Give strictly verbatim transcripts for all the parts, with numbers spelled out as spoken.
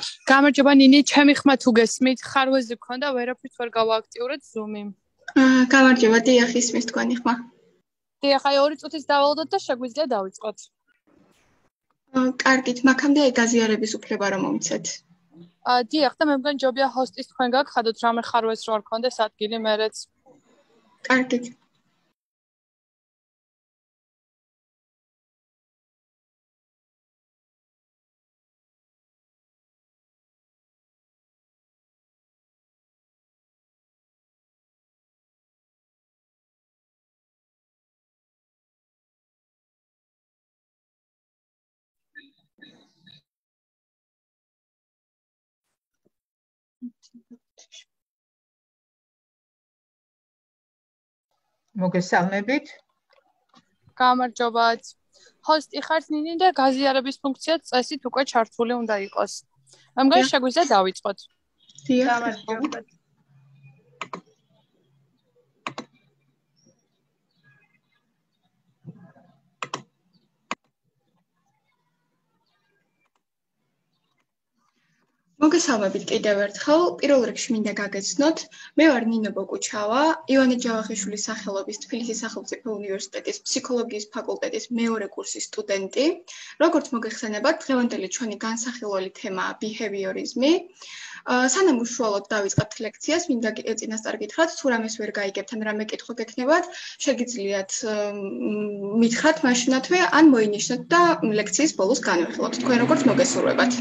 გამარჯობა ნინი, ჩემი ხმა თუ გესმით, ხარვეზი გქონდა, ვერაფრით ვერ გავააქტიურეთ Zoom-ი. გამარჯობა, დიახ, ისმის თქვენი ხმა. დიახ, აი ორი წუთის დავალოდოთ და შეგვიძლია დავიწყოთ. კარგით, მაქამდე გაზიარების უფლება რომ მომცეთ. დიახ, და მე მგონი ჯობია ჰოსტის თქვენ გაგხადოთ, რამე ხარვეზს რო არ გქონდეს ადგილი მერეც. კარგით. მოგესალმებით. გამარჯობათ. ჰოსტი ხართ ნინი და გაზიარების ფუნქცია წესით უკვე ჩართული უნდა იყოს. მე მგონი შეგვიძლია დავიწყოთ. დიახ, გამარჯობა. მოგესალმებით კიდევ ერთხელ. პირველ რიგში მინდა გაგეცნოთ, მე ვარ ნინო ბოკუჩავა, ივანე ჯავახიშვილის სახელობის თბილისის სახელმწიფო უნივერსიტეტის ფსიქოლოგიის ფაკულტეტის მეორე კურსის სტუდენტი. როგორც მოგეხსენებათ, დღევანდელი ჩვენი განსახილველი თემაა ბიჰევიორიზმი. სანამ უშუალოდ დავიწყებთ ლექციას, მინდა წინასწარ გითხრათ, თუ რამეს ვერ გაიგებთ ან რამე კითხვა გექნებათ, შეგიძლიათ მითხრათ მაშინათვე ან მოინიშნოთ და ლექციის ბოლოს განვიხილოთ, თქვენ როგორც მოგესურვებათ.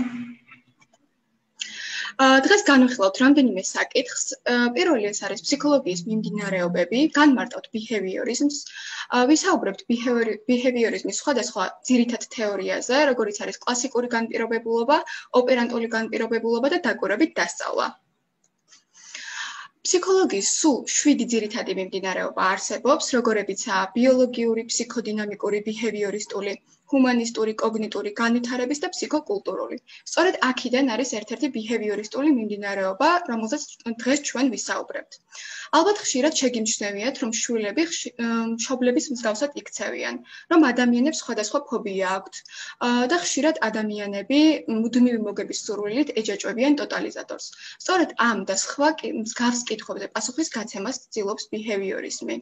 დღეს განვიხილავთ რამდენიმე საკითხს. პირველი ეს არის ფსიქოლოგიის მიმდინარეობები, განმარტავთ ბიჰევიორიზმს, ვისაუბრებთ ბიჰევიორიზმის სხვადასხვა ძირითად თეორიაზე, როგორიც არის კლასიკური განპირობებულობა, ოპერანტული განპირობებულობა და დაკვირვებით დასწავლა. ფსიქოლოგიის სულ შვიდი ძირითადი მიმდინარეობა არსებობს, როგორებიცაა ბიოლოგიური, ფსიქოდინამიკური, ბიჰევიორისტული, ჰუმანისტური, კოგნიტური, განვითარების და ფსიქოკულტურული. სწორედ აქედან არის ერთ-ერთი ბიჰევიორისტული მიმდინარეობა, რომელზეც დღეს ჩვენ ვისაუბრებთ. ალბათ ხშირად შეგიმჩნევიათ, რომ შვილები მშობლების მსგავსად იქცევიან, რომ ადამიანებს სხვადასხვა ფობია აქვთ და ხშირად ადამიანები მუდმივი მოგების სურვილით ეჯაჭვებიან ტოტალიზატორს. სწორედ ამ და სხვა მსგავს კითხვებზე პასუხის გაცემას ცდილობს ბიჰევიორიზმი.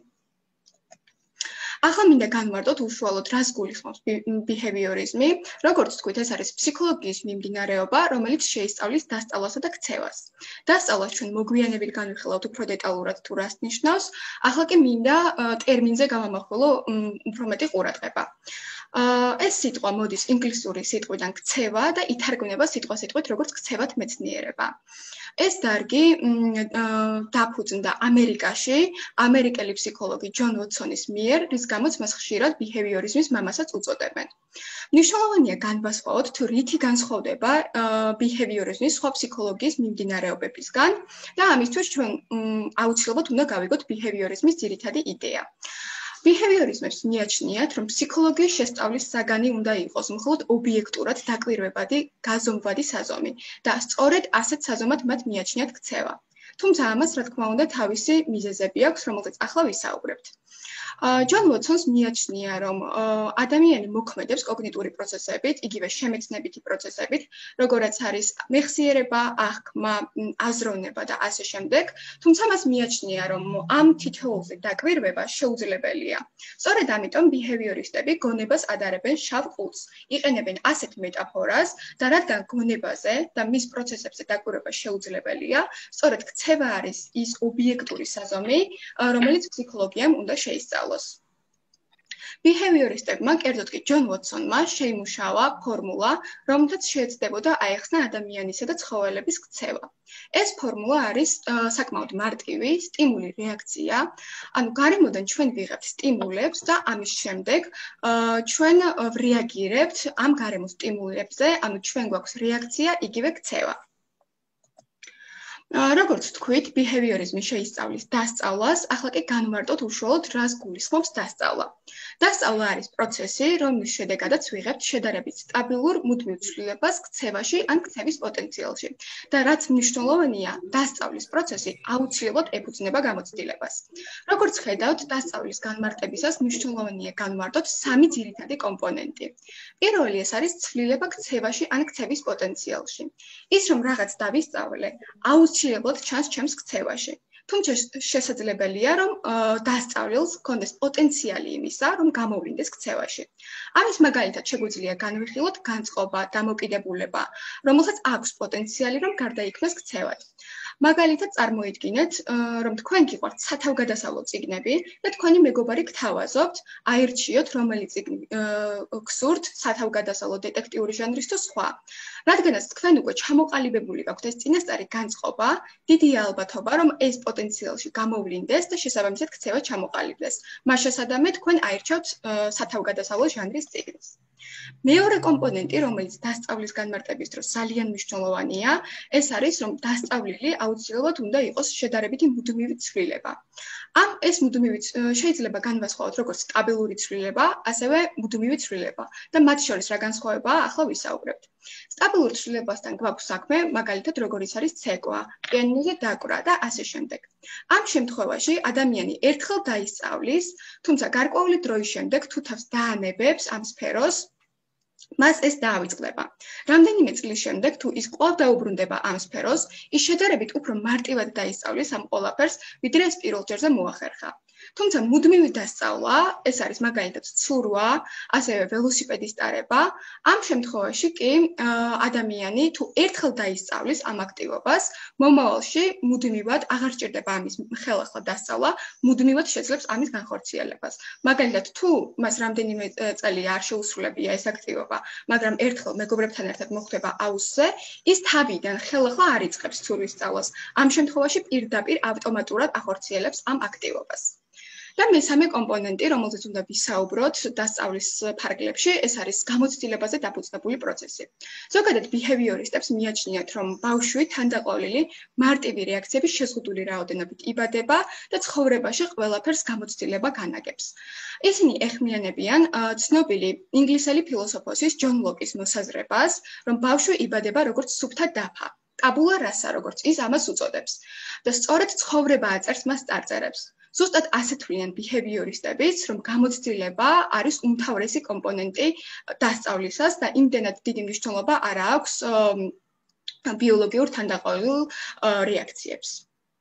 ახლა მინდა განვარტოთ უშუალოდ რას გულისხმობს ბიჰევიორიზმი. როგორც თქვით, ეს არის ფსიქოლოგიის მიმდინარეობა, რომელიც შეისწავლის დასწავლასა და ქცევას. დასწავლას ჩვენ მოგვიანებით განვიხილავთ უფრო დეტალურად თუ რას ნიშნავს. ახლა კი მინდა ტერმინზე გავამახვილო უფრო მეტი ყურადღება. ეს სიტყვა მოდის ინგლისური სიტყვიდან ქცევა და ითარგმნება სიტყვა-სიტყვით როგორც ქცევათ მეცნიერება. ეს დარგი დაფუძნდა ამერიკაში ამერიკელი ფსიქოლოგი ჯონ ვოტსონის მიერ, რის გამოც მას ხშირად ბიჰევიორიზმის მამასაც უწოდებენ. მნიშვნელოვანია განვასხვაოთ, თუ რითი განსხვავდება ბიჰევიორიზმის სხვა ფსიქოლოგიის მიმდინარეობებისგან და ამისთვის ჩვენ აუცილებლად უნდა გავიგოთ ბიჰევიორიზმის ძირითადი იდეა. ბიჰევიორიზმებს მიაჩნიათ, რომ ფსიქოლოგიის შესწავლის საგანი უნდა იყოს მხოლოდ ობიექტურად დაკვირვებადი, გაზომვადი საზომი და სწორედ ასეთ საზომად მათ მიაჩნიათ ქცევა. თუმცა ამას, რა თქმა უნდა, თავისი მიზეზები აქვს, რომელზეც ახლა ვისაუბრებთ. ჯონ ვოტსონს მიაჩნია, რომ ადამიანი მოქმედებს კოგნიტური პროცესებით, იგივე შემეცნებითი პროცესებით, როგორიც არის მეხსიერება, აღქმა, აზროვნება და ასე შემდეგ, თუმცა მას მიაჩნია, რომ ამ თითოეულზე დაკვირვება შეუძლებელია. სწორედ ამიტომ ბიჰევიორისტები გონებას ადარებენ შავ ყუთს, იყენებენ ასეთ მეტაფორას და რადგან გონებაზე და მის პროცესებზე დაკვირვება შეუძლებელია, სწორედ ქცევა არის ის ობიექტური საზომი, რომელიც ფსიქოლოგიამ უნდა შეისწავლოს. ბიჰევიორისტებმა, კერძოდ კი ჯონ ვოტსონმა შეიმუშავა ფორმულა, რომელთაც შეეცდებოდა აეხსნა ადამიანისა და ცხოველების ქცევა. ეს ფორმულა არის საკმაოდ მარტივი, სტიმული რეაქცია, ანუ გარემოდან ჩვენ ვიღებთ სტიმულებს და ამის შემდეგ ჩვენ ვრეაგირებთ ამ გარემო სტიმულებზე, ანუ ჩვენ გვაქვს რეაქცია, იგივე ქცევა. როგორც თქვით, ბიჰევიორიზმი შეისწავლის დასწავლას, ახლა კი განვარტოთ უშუალოდ რას გულისხმობს დასწავლა. დასწავლა არის პროცესი, რომლის შედეგადაც ვიღებთ შედარებით სტაბილურ მუდმივ ცვლილებას ქცევაში ან ქცევის პოტენციალში. და რაც მნიშვნელოვანია, დასწავლის პროცესი აუცილებლად ეფუძნება გამოცდილებას. როგორც ხედავთ, დასწავლის განმარტებისას მნიშვნელოვანია განვარტოთ სამი ძირითადი კომპონენტი. პირველი ეს არის ცვლილება ქცევაში ან ქცევის პოტენციალში. ის რომ რაღაც დავისწავლე, აუცილებლად ჩანს ჩემს ქცევაში. თუმცა შესაძლებელია, რომ დასწავლილს ჰქონდეს პოტენციალი იმისა, რომ გამოვლინდეს ქცევაში. ამის მაგალითად შეგვიძლია განვიხილოთ განწყობა, დამოკიდებულება, რომელსაც აქვს პოტენციალი, რომ გარდაიქმნას ქცევად. მაგალითად წარმოიდგინეთ, რომ თქვენ გიყვართ სათავგადასავლო წიგნები და თქვენი მეგობარი გთავაზობთ, აირჩიოთ რომელი წიგნი გსურთ, სათავგადასავლო დეტექტიური ჟანრის თუ სხვა. რადგანაც თქვენ უკვე ჩამოყალიბებული გაქვთ ეს წინასწარი განწყობა, დიდია ალბათობა, რომ ეს პოტენციალში გამოვლინდეს და შესაბამისად ქცევა ჩამოყალიბდეს. მას შესაბამისად თქვენ აირჩევთ სათავგადასავლო ჟანრის წიგნს. მეორე კომპონენტი, რომელიც დასწავლის განმარტების დროს ძალიან მნიშვნელოვანია, ეს არის, რომ დასწავლილი აუცილებლად უნდა იყოს შედარებითი მუდმივი ცვლილება. ამ ეს მუდმივი შეიძლება განვასხვაოთ როგორც სტაბილური ცვლილება, ასევე მუდმივი ცვლილება და მათ შორის რა განსხვავებაა, ახლა ვისაუბრებთ. სტაბილურ ცვლილებასთან გვაქვს საქმე, მაგალითად, როგორიც არის ცეკვა, პიანინოზე დაკვრა და ასე შემდეგ. ამ შემთხვევაში ადამიანი ერთხელ დაისწავლის, თუმცა გარკვეული დროის შემდეგ თუ თავს დაანებებს ამ სფეროს, მას ეს დაავიწყდება. რამდენიმე წლის შემდეგ თუ ის კვლავ დაუბრუნდება ამ სფეროს, ის შედარებით უფრო მარტივად დაისწავლის ამ ყველაფერს, ვიდრე ეს პირველ ჯერზე მოახერხა. თუმცა მუდმივი დასწავლა, ეს არის მაგალითად ცურვა, ასევე ველოსიპედის ტარება, ამ შემთხვევაში კი ადამიანი თუ ერთხელ დაისწავლის ამ აქტივობას, მომავალში მუდმივად აღარ სჭირდება ამის ხელახლა დასწავლა, მუდმივად შეძლებს ამის განხორციელებას. მაგალითად, თუ მას რამდენიმე წელი არ შეუსრულებია ეს აქტივობა, მაგრამ ერთხელ მეგობრებთან ერთად მოხვდება აუზზე, ის თავიდან ხელახლა არ იწყებს ცურვის სწავლას. ამ შემთხვევაში პირდაპირ ავტომატურად ახორციელებს ამ აქტივობას. და მესამე კომპონენტი, რომელზეც უნდა ვისაუბროთ დასწავლის ფარგლებში, ეს არის გამოცდილებაზე დაფუძნებული პროცესი. ზოგადად ბიჰევიორისტებს მიაჩნიათ, რომ ბავშვი თანდაყოლილი მარტივი რეაქციების შეზღუდული რაოდენობით იბადება და ცხოვრებაში ყველაფერს გამოცდილება განაგებს. ისინი ეხმიანებიან ცნობილი ინგლისელი ფილოსოფოსის ჯონ ლოკის მოსაზრებას, რომ ბავშვი იბადება როგორც სუფთა დაფა, ტაბულა რასა, როგორც ის ამას უწოდებს. და სწორედ ცხოვრება აწერს მას წარწერებს. ზუსტად ასე თვლიან ბიჰევიორისტებიც, რომ გამოცდილება არის უმთავრესი კომპონენტი დასწავლისას და იმდენად დიდი მნიშვნელობა არ აქვს ბიოლოგიურ თანდაყოლილ რეაქციებს.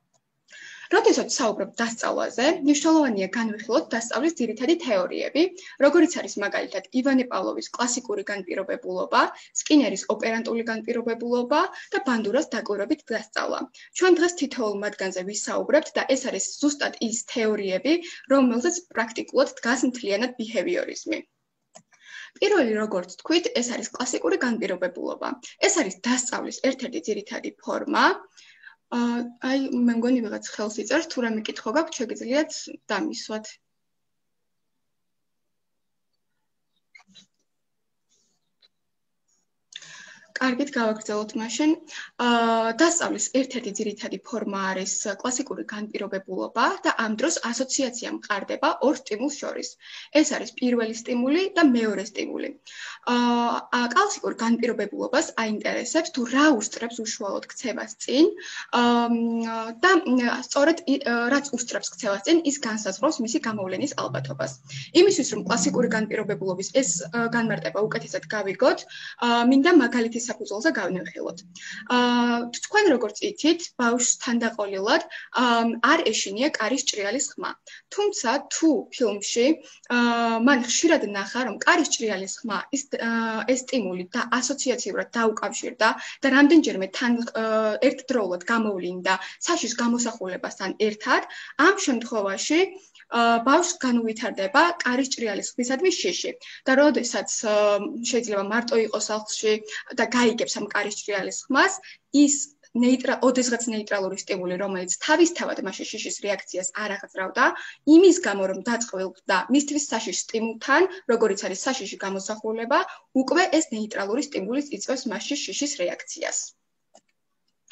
როდესაც საუბრობთ დასწავლაზე, მნიშვნელოვანია განვიხილოთ დასწავლის ძირითადი თეორიები, როგორიც არის მაგალითად ივანე პავლოვის კლასიკური განპირობებულობა, სკინერის ოპერანტული განპირობებულობა და ბანდურას დაკვირვებით დასწავლა. ჩვენ დღეს თითოეულ მათგანზე ვისაუბრებთ და ეს არის ზუსტად ის თეორიები, რომელზეც პრაქტიკულად დგას მთლიანად ბიჰევიორიზმი. პირველი, როგორც თქვით, ეს არის კლასიკური განპირობებულობა. ეს არის დასწავლის ერთ-ერთი ძირითადი ფორმა. აი, მე მგონი ვიღაც ხელს იწერს, თუ რამე კითხვა გაქვთ, შეგიძლიათ დამისვათ. კარგით, გავაგრძელოთ მაშინ. დასწავლის ერთ-ერთი ძირითადი ფორმა არის კლასიკური განპირობებულობა და ამ დროს ასოციაცია მყარდება ორ სტიმულს შორის. ეს არის პირველი სტიმული და მეორე სტიმული. კლასიკურ განპირობებულობას აინტერესებს თუ რა უსწრებს უშუალოდ ქცევას წინ და სწორედ რაც უსწრებს ქცევას წინ, ის განსაზღვრავს მისი გამოვლენის ალბათობას. იმისთვის, რომ კლასიკური განპირობებულობის ეს განმარტება უკეთესად გავიგოთ, მინდა მაგალითის საფუძველზე განვიხილოთ. თქვენ როგორც იცით, ბავშვს თანდაყოლილად არ ეშინია კარის ჭრიალის ხმა. თუმცა თუ ფილმში მან ხშირად ნახა, რომ კარის ჭრიალის ხმა ის ეს სტიმული და ასოციაციურად დაუკავშირდა და რამდენჯერმე თან ერთდროულად გამოვლინდა საშიშ გამოსახულებასთან ერთად, ამ შემთხვევაში ბავშვს განუვითარდება კარის ჭრიალის ხმისადმი შიში და როდესაც შეიძლება მარტო იყოს სახლში და გაიგებს ამ კარის ჭრიალის ხმას, ის ნეიტრალ ოდესღაც ნეიტრალური სტიმული, რომელიც თავისთავად მასში შიშის რეაქციას არ აღწრავდა, იმის გამო რომ დაწყვილდა მისთვის საშიშ სტიმულთან, როგორიც არის საშიში გამოსახულება, უკვე ეს ნეიტრალური სტიმული იწვევს მასში შიშის რეაქციას.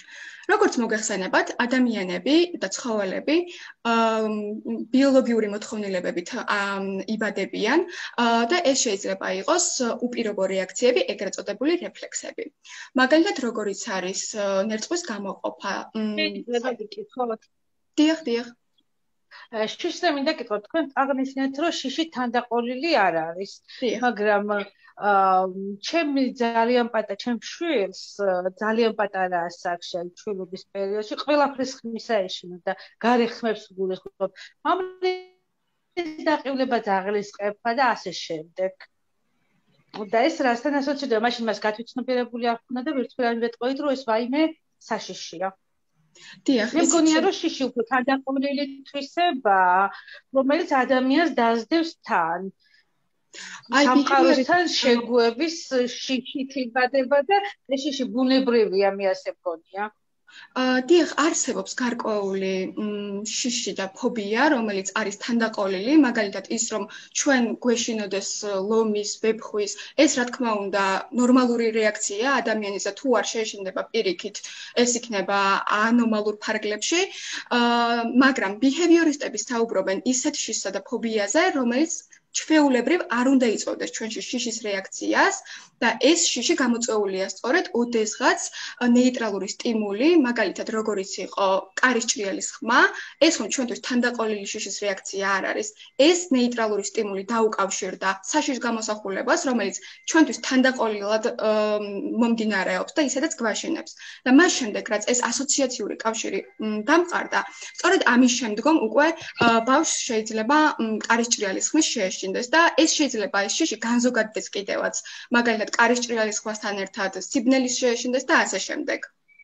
როგორც მოგეხსენებათ, ადამიანები და ცხოველები ბიოლოგიური მოთხოვნილებებით იბადებიან და ეს შეიძლება იყოს უპირობო რეაქციები, ეგრეთ წოდებული რეფლექსები. მაგალითად, როგორიც არის ნერწყვის გამოყოფა. შეიძლება ვიკითხოთ. დიახ, დიახ. შიშზე მინდა გითხოთ, თქვენ აღნიშნეთ, რომ შიში თანდაყოლილი არ არის, მაგრამ ჩემი ძალიან პატარა, ჩემ შვილს ძალიან პატარა ასაკში, შვილობის პერიოდში ყველაფრის ხმისა ეშინა და გარე ხმებს გულისხმობ. მამლის დაყივლება ძაღლისყეფა და ასე შემდეგ. და ეს რასთან ასოცირდება? მაშინ მას გათვითცნობიერებული არ ქონდა და ვერცმე ვეტყოით, რომ ეს ვაიმე საშიშია. დიახ, მე მგონია, რომ შიში უფრო თანდაყოლილი თვისებაა, რომელიც ადამიანს დაძდევს თან. სამყაროსთან შეგუების შიშით იბადება და ეს შიში ბუნებრივია, მე ასე მგონია. დიახ, არსებობს გარკვეული შიში და ფობია, რომელიც არის თანდაყოლილი, მაგალითად ის, რომ ჩვენ გვეშინოდეს ლომის, ვეფხვის, ეს რა თქმა უნდა ნორმალური რეაქცია ადამიანის და თუ არ შეეშინდება პირიქით, ეს იქნება ანომალურ ფარგლებში, მაგრამ ბიჰევიორისტები საუბრობენ ისეთ შიშსა და ფობიაზე, რომელიც ჩვეულებრივ არ უნდა იწვევდეს ჩვენში შიშის რეაქციას და ეს შიში გამოწვეულია სწორედ ოდესღაც ნეიტრალური სტიმული, მაგალითად როგორიც იყო კარის ჭრიალის ხმა, ეს რომ ჩვენთვის თანდაყოლილი შიშის რეაქცია არ არის, ეს ნეიტრალური სტიმული დაუკავშირდა საშიშ გამოსახულებას, რომელიც ჩვენთვის თანდაყოლილად მომდინარეობს და ისედაც გვაშინებს. და მას შემდეგ, რაც ეს ასოციაციური კავშირი დამყარდა, სწორედ ამის შემდგომ უკვე ბავშვს შეიძლება კარის ჭრიალის ხმის შეეშინდეს და ეს შეიძლება ეს შიში განზოგადდეს კიდევაც, მაგალითად კარის ჭრიალის ხვასთან ერთად სიბნელის შეეშინდეს და ასე შემდეგ.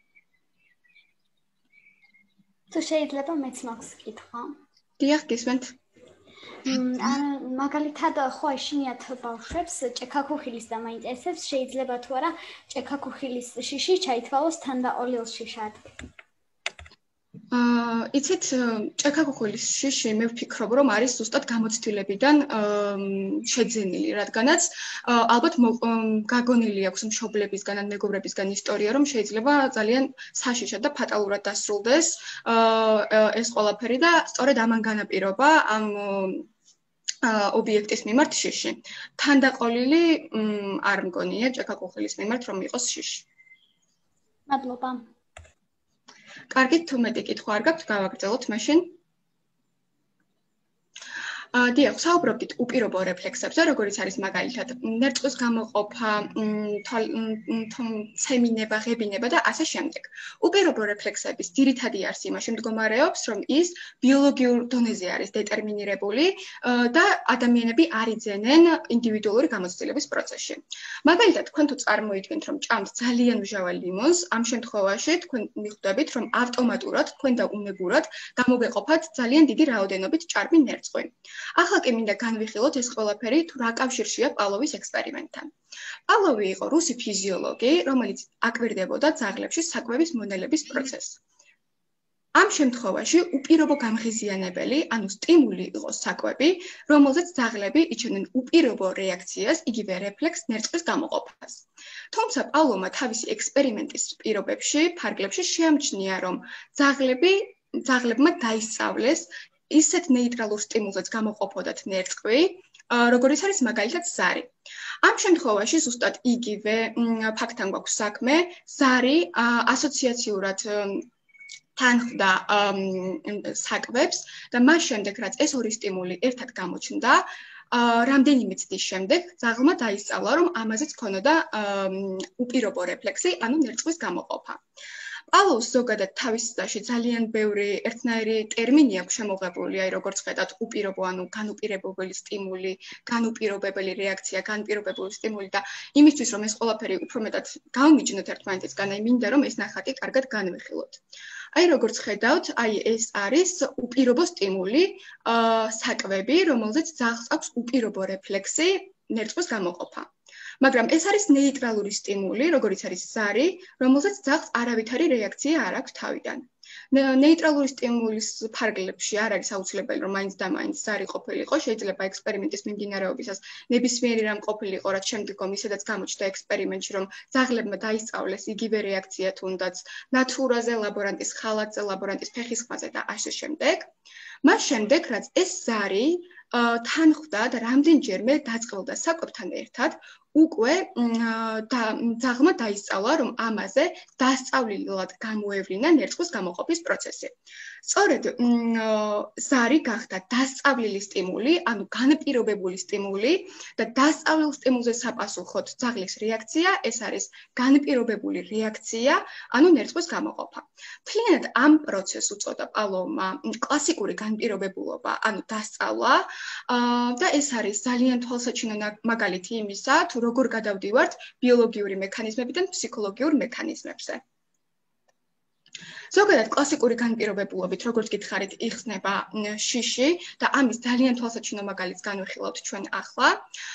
თუ შეიძლება მეც მაქვს კითხვა. დიახ, გისმენთ. მაგალითად, ხო ეშინიათ ბავშვებს ჭექაქუხილის და მაინტერესებს, შეიძლება თუ არა ჭექაქუხილის შიში ჩაითვალოს თანდაყოლილ შიშად. იცით, ჭექაქუხილის შიში მე ვფიქრობ, რომ არის ზუსტად გამოცდილებიდან შეძენილი, რადგანაც ალბათ გაგონილი აქვს მშობლებისგან ან მეგობრებისგან ისტორია, რომ შეიძლება ძალიან საშიშად და ფატალურად დასრულდეს ეს ყველაფერი და სწორედ ამან განაპირობა ამ ობიექტის მიმართ შიში. თანდაყოლილი არ მგონია ჭექაქუხილის მიმართ რომ იყოს შიში. მადლობა. კარგით, თუ მეტი კითხვა არ გაქვთ, გავაგრძელოთ მაშინ. დიახ, საუბრობდით უპირობო რეფლექსებზე, როგორიც არის მაგალითად ნერწყვის გამოყოფა, ცემინება, ღებინება და ასე შემდეგ. უპირობო რეფლექსების ძირითადი არსი იმაში მდგომარეობს, რომ ის ბიოლოგიურ დონეზე არის დეტერმინირებული და ადამიანები არ იძენენ ინდივიდუალური გამოცდილების პროცესში. მაგალითად, თქვენ თუ წარმოიდგენთ, რომ ჭამთ ძალიან მჟავა ლიმონს, ამ შემთხვევაში თქვენ მიხვდებით, რომ ავტომატურად თქვენ და უნებურად გამოგეყოფათ ძალიან დიდი რაოდენობით ჭარბი ნერწყვი. ახლა კი მინდა განვიხილოთ ეს ყველაფერი თუ რა კავშირშია პავლოვის ექსპერიმენტთან. პავლოვი იყო რუსი ფიზიოლოგი, რომელიც აკვირდებოდა ძაღლებში საკვების მონელების პროცესს. ამ შემთხვევაში უპირობო გამღიზიანებელი, ანუ სტიმული იყო საკვები, რომელზეც ძაღლები იჩენდნენ უპირობო რეაქციას, იგივე რეფლექს ნერწყვის გამოყოფას. თუმცა პავლოვმა თავისი ექსპერიმენტის პირობებში, ფარგლებში შეამჩნია, რომ ძაღლები, ძაღლებმა დაისწავლეს ისეთ ნეიტრალურ სტიმულზეც გამოყოფოდათ ნერწყვი, როგორიც არის მაგალითად ზარი. ამ შემთხვევაში ზუსტად იგივე ფაქტთან გვაქვს საქმე, ზარი ასოციაციურად თანხმდა საკვებს და მას შემდეგ, რაც ეს ორი სტიმული ერთად გამოჩნდა, რამდენიმე წლის შემდეგ ძაღლმა დაისწავლა, რომ ამაზეც ქონოდა უპირობო რეფლექსი, ანუ ნერწყვის გამოყოფა. პავლოვს ზოგადად თავის წაში ძალიან ბევრი ერთნაირი ტერმინი აქვს შემოღებული, აი როგორც ხედავთ, უპირობო, ანუ განუპირობებელი სტიმული, განუპირობებელი რეაქცია, განპირობებული სტიმული და იმისთვის, რომ ეს ყველაფერი უფრო მეტად გავმიჯნოთ ერთმანეთისგან, აი მინდა რომ ეს ნახატი კარგად განვიხილოთ. აი როგორც ხედავთ, აი ეს არის უპირობო სტიმული, საკვები, რომელზეც ძაღლს აქვს უპირობო რეფლექსი, ნერწყვის გამოყოფა. მაგრამ ეს არის ნეიტრალური სტიმული, როგორიც არის ზარი, რომელსაც ძაღლს არავითარი რეაქცია არ აქვს თავიდან. ნეიტრალური სტიმულის ფარგლებში არ არის აუცილებელი, რომ მაინც და მაინც ზარი ყოფილიყო, შეიძლება ექსპერიმენტის მიმდინარეობისას ნებისმიერი რამ ყოფილიყო, რაც შემდგომ ისედაც გამოჩნდა ექსპერიმენტში, რომ ძაღლებმა დაისწავლეს იგივე რეაქცია თუნდაც ნათურაზე, ლაბორანტის ხალატზე, ლაბორანტის ფეხის ხმაზე და ასე შემდეგ. მას შემდეგ, რაც ეს ზარი თან ხვდა და რამდენჯერმე დაწყვილდა საკვებთან ერთად, უკვე ძაღლმა დაისწავლა, რომ ამაზე დასწავლილად გამოევლინა ნერწყვის გამოყოფის პროცესი. სწორედ ზარი გახდა დასწავლილი სტიმული, ანუ განპირობებული სტიმული და დასწავლილ სტიმულზე საპასუხოდ ძაღლის რეაქცია, ეს არის განპირობებული რეაქცია, ანუ ნერწყვის გამოყოფა. მთლიანად ამ პროცესს უწოდა პავლოვმა კლასიკური განპირობებულობა, ანუ დასწავლა და ეს არის ძალიან თვალსაჩინო მაგალითი იმისა, თუ როგორ გადავდივართ ბიოლოგიური მექანიზმებიდან ფსიქოლოგიურ მექანიზმებზე. ზოგადად კლასიკური განპირობებულობით, როგორც გითხარით, იხსნება შიში და ამის ძალიან თვალსაჩინო მაგალითს განვიხილავთ ჩვენ ახლა.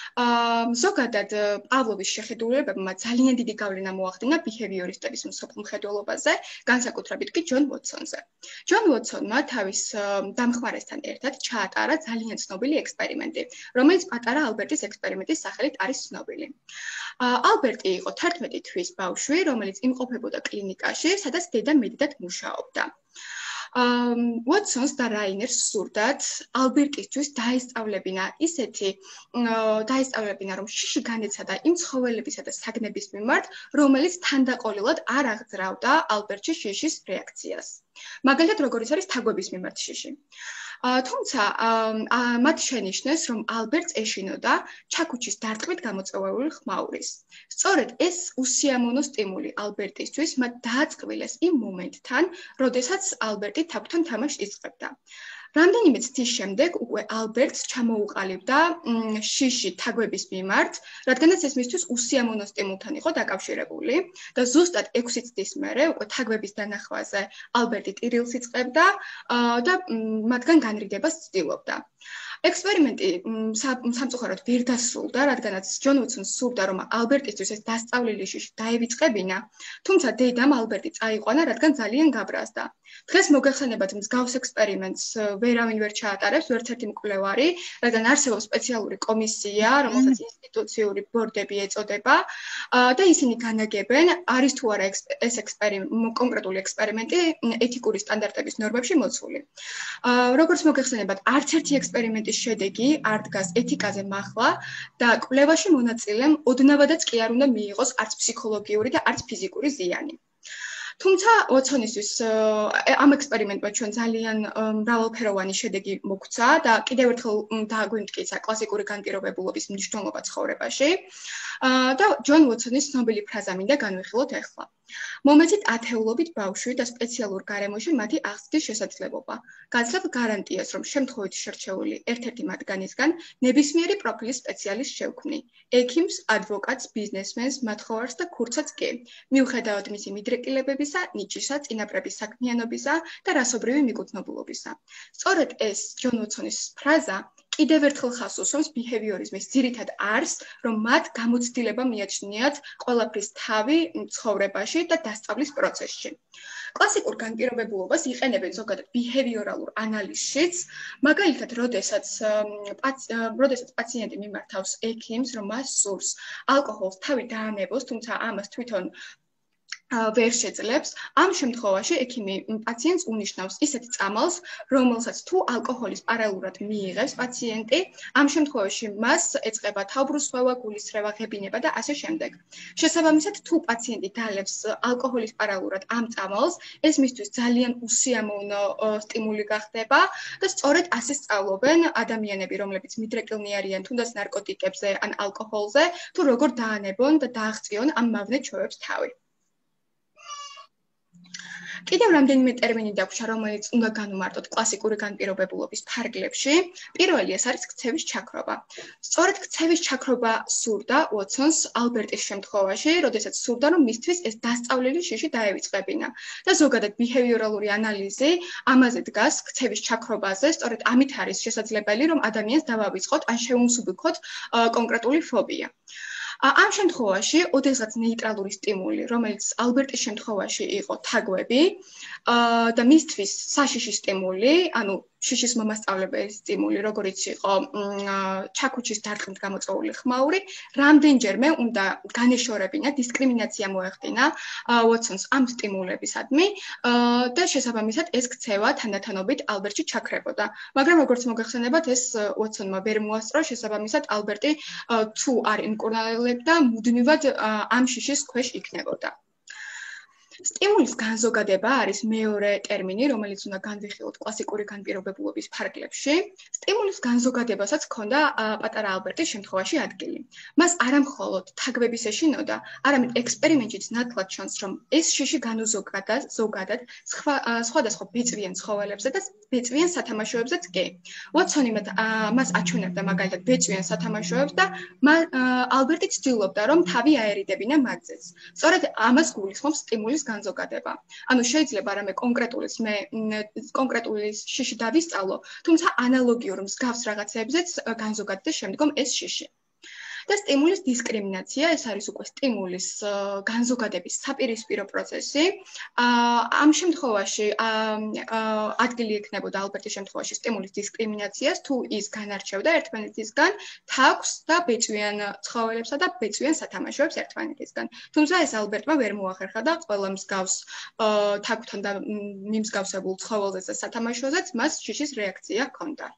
ზოგადად პავლოვის შეხედულებებმა ძალიან დიდი გავლენა მოახდინა ბიჰევიორისტების მსოფლმხედველობაზე, განსაკუთრებით კი ჯონ ვოტსონზე. ჯონ ვოტსონმა თავის დამხმარესთან ერთად ჩაატარა ძალიან ცნობილი ექსპერიმენტი, რომელიც პატარა ალბერტის ექსპერიმენტის სახელით არის ცნობილი. ალბერტი იყო თერთმეტი თვის ბავშვი, რომელიც იმყოფებოდა კლინიკაში, სადაც დედა მედიდად მუშაობდა. ვოტსონს და რაინერს სურდათ ალბერტისთვის დაესწავლებინა ისეთი დაესწავლებინა, რომ შიში განეცადა იმ ცხოველებისა და საგნების მიმართ, რომელიც თანდაყოლილად არ აღძრავდა ალბერტში შიშის რეაქციას. მაგალითად, როგორიც არის თაგვების მიმართ შიში. თუმცა მათ შენიშნეს, რომ ალბერტს ეშინოდა ჩაქუჩის დარტყმით გამოწვეული ხმაურის. სწორედ ეს უსიამოვნო სტიმული ალბერტისთვის მათ დააწყვილეს იმ მომენტთან, როდესაც ალბერტი თაგვთან თამაშს იწყებდა. რამდენიმე წლის შემდეგ უკვე ალბერტს ჩამოუყალიბდა შიში თაგვების მიმართ, რადგანაც ეს მისთვის უსიამოვნო სტიმულთან იყო დაკავშირებული და ზუსტად ექვსი წლის მერე უკვე თაგვების დანახვაზე ალბერტი ტირილს იწყებდა და მათგან განრიდებას ცდილობდა. ექსპერიმენტი სამწუხაროდ ვერ დასრულდა, რადგანაც ჯონ ვოტსონს სურდა, რომ ალბერტისთვის ეს დასწავლილი შიში დაევიწყებინა, თუმცა დედამ ალბერტი წაიყვანა, რადგან ძალიან გაბრაზდა. დღეს მოგეხსენებათ მსგავს ექსპერიმენტს ვერავინ ვერ ჩაატარებს, ვერც ერთი მკვლევარი, რადგან არსებობს სპეციალური კომისია, რომელსაც ინსტიტუციური ბორდები ეწოდება და ისინი განაგებენ, არის თუ არა ეს კონკრეტული ექსპერიმენტი ეთიკური სტანდარტების ნორმებში მოცული. როგორც მოგეხსენებათ, არც ერთი ექსპერიმენტის შედეგი არ დგას ეთიკაზე მახლა და კვლევაში მონაწილემ ოდნავადაც კი არ უნდა მიიღოს არც ფსიქოლოგიური და არც ფიზიკური ზიანი. თუმცა ვოტსონისთვის ამ ექსპერიმენტმა ჩვენ ძალიან მრავალფეროვანი შედეგი მოგვცა და კიდევ ერთხელ დააგვიმტკიცა კლასიკური განპირობებულობის მნიშვნელობა ცხოვრებაში და ჯონ ვოტსონის ცნობილი ფრაზა მინდა განვიხილოთ ახლა. მომეცით ათეულობით ბავშვი და სპეციალურ გარემოში მათი აღზრდის შესაძლებლობა. გაძლევ გარანტიას, რომ შემთხვევით შერჩეული ერთ-ერთი მათგანისგან ნებისმიერი პროფილის სპეციალისტს შევქმნი. ექიმს, ადვოკატს, ბიზნესმენს, მათხოვარს და ქურცაც კი. მიუხედავად მისი მიდრეკილებებისა, ნიჭისა, წინაპრების საქმიანობისა და რასობრივი მიკუთვნებულობისა. სწორედ ეს ჯონ ვოტსონის ფრაზა კიდევ ერთხელ ხაზს უსვამს ბიჰევიორიზმის ძირითად არსს, რომ მათ გამოცდილება მიაჩნიათ ყველაფრის თავი ცხოვრებაში და დასწავლის პროცესში. კლასიკურ განპირობებულობას იყენებენ ზოგადად ბიჰევიორალურ ანალიზშიც, მაგალითად, როდესაც როდესაც პაციენტი მიმართავს ექიმს, რომ მას სურს ალკოჰოლს თავი დაანებოს, თუმცა ამას თვითონ ვერ შეძლებს, ამ შემთხვევაში ექიმი პაციენტს უნიშნავს ისეთ წამალს, რომელსაც თუ ალკოჰოლის პარალელურად მიიღებს პაციენტი, ამ შემთხვევაში მას ეწყება თავბრუსხვევა, გულისრევა, ღებინება და ასე შემდეგ. შესაბამისად, თუ პაციენტი დალევს ალკოჰოლის პარალელურად ამ წამალს, ეს მისთვის ძალიან უსიამოვნო სტიმული გახდება და სწორედ ასე სწავლობენ ადამიანები, რომლებიც მიდრეკილნი არიან თუნდაც ნარკოტიკებზე ან ალკოჰოლზე, თუ როგორ დაანებონ და დააღწიონ ამ მავნე ჩვევებს თავი. კიდევ რამდენიმე ტერმინი დაგვრჩა, რომელიც უნდა განვმარტოთ კლასიკური განპირობებულობის ფარგლებში. პირველი ეს არის ქცევის ჩაქრობა. სწორედ ქცევის ჩაქრობა სურდა ვოტსონს ალბერტის შემთხვევაში, როდესაც სურდა, რომ მისთვის ეს დასწავლილი შიში დაევიწყებინა. და ზოგადად ბიჰევიორალური ანალიზი ამაზე დგას ქცევის ჩაქრობაზე, სწორედ ამით არის შესაძლებელი, რომ ადამიანს დავავიწყოთ ან შევუმსუბუქოთ კონკრეტული ფობია. ამ შემთხვევაში, ოდესღაც ნეიტრალური სტიმული, რომელიც ალბერტის შემთხვევაში იყო თაგვები, და მისთვის საშიში სტიმული, ანუ შიშის მომასწავლებელი სტიმული, როგორიც იყო ჩაქუჩის დარტყმით გამოწვეული ხმაური, რამდენჯერმე უნდა განეშორებინა, დისკრიმინაცია მოეხდინა უოტსონს ამ სტიმულებისადმი და შესაბამისად ეს ქცევა თანდათანობით ალბერტში ჩაქრებოდა. მაგრამ როგორც მოგეხსენებათ, ეს უოტსონმა ვერ მოასწრო, შესაბამისად ალბერტი თუ არ იმკურნალებდა, მუდმივად ამ შიშის ქვეშ იქნებოდა. სტიმულის განზოგადება არის მეორე ტერმინი, რომელიც უნდა განვიხილოთ კლასიკური განპირობებულობის ფარგლებში. სტიმულის განზოგადებასაც ჰქონდა პატარა ალბერტის შემთხვევაში ადგილი. მას არა მხოლოდ თაგვების ეშინოდა, არამედ ექსპერიმენტშიც ნათლად ჩანს, რომ ეს შიში განუზოგადა ზოგადად სხვადასხვა ბეწვიან ცხოველებზე და ბეწვიან სათამაშოებზეც კი. უოტსონი მას აჩვენებდა მაგალითად ბეწვიან სათამაშოებს და ალბერტი ცდილობდა, რომ თავი აერიდებინა მათზეც. სწორედ ამას გულისხმობს სტიმულის განზოგადება. ანუ შეიძლება რამე კონკრეტულის მე კონკრეტული შიში დავისწავლო, თუმცა ანალოგიურ მსგავს რაღაცებზეც განზოგადდეს შემდგომ ეს შიში. და სტიმულის დისკრიმინაცია, ეს არის უკვე სტიმულის განზოგადების საპირისპირო პროცესი. ამ შემთხვევაში ადგილი ექნებოდა ალბერტის შემთხვევაში სტიმულის დისკრიმინაციას, თუ ის განარჩევდა ერთმანეთისგან თაგვს და ბეწვიან ცხოველებსა და ბეწვიან სათამაშოებს ერთმანეთისგან. თუმცა ეს ალბერტმა ვერ მოახერხა და ყველა მსგავს თაგვთან და მიმსგავსებულ ცხოველზეც და სათამაშოზეც მას შიშის რეაქცია ჰქონდა.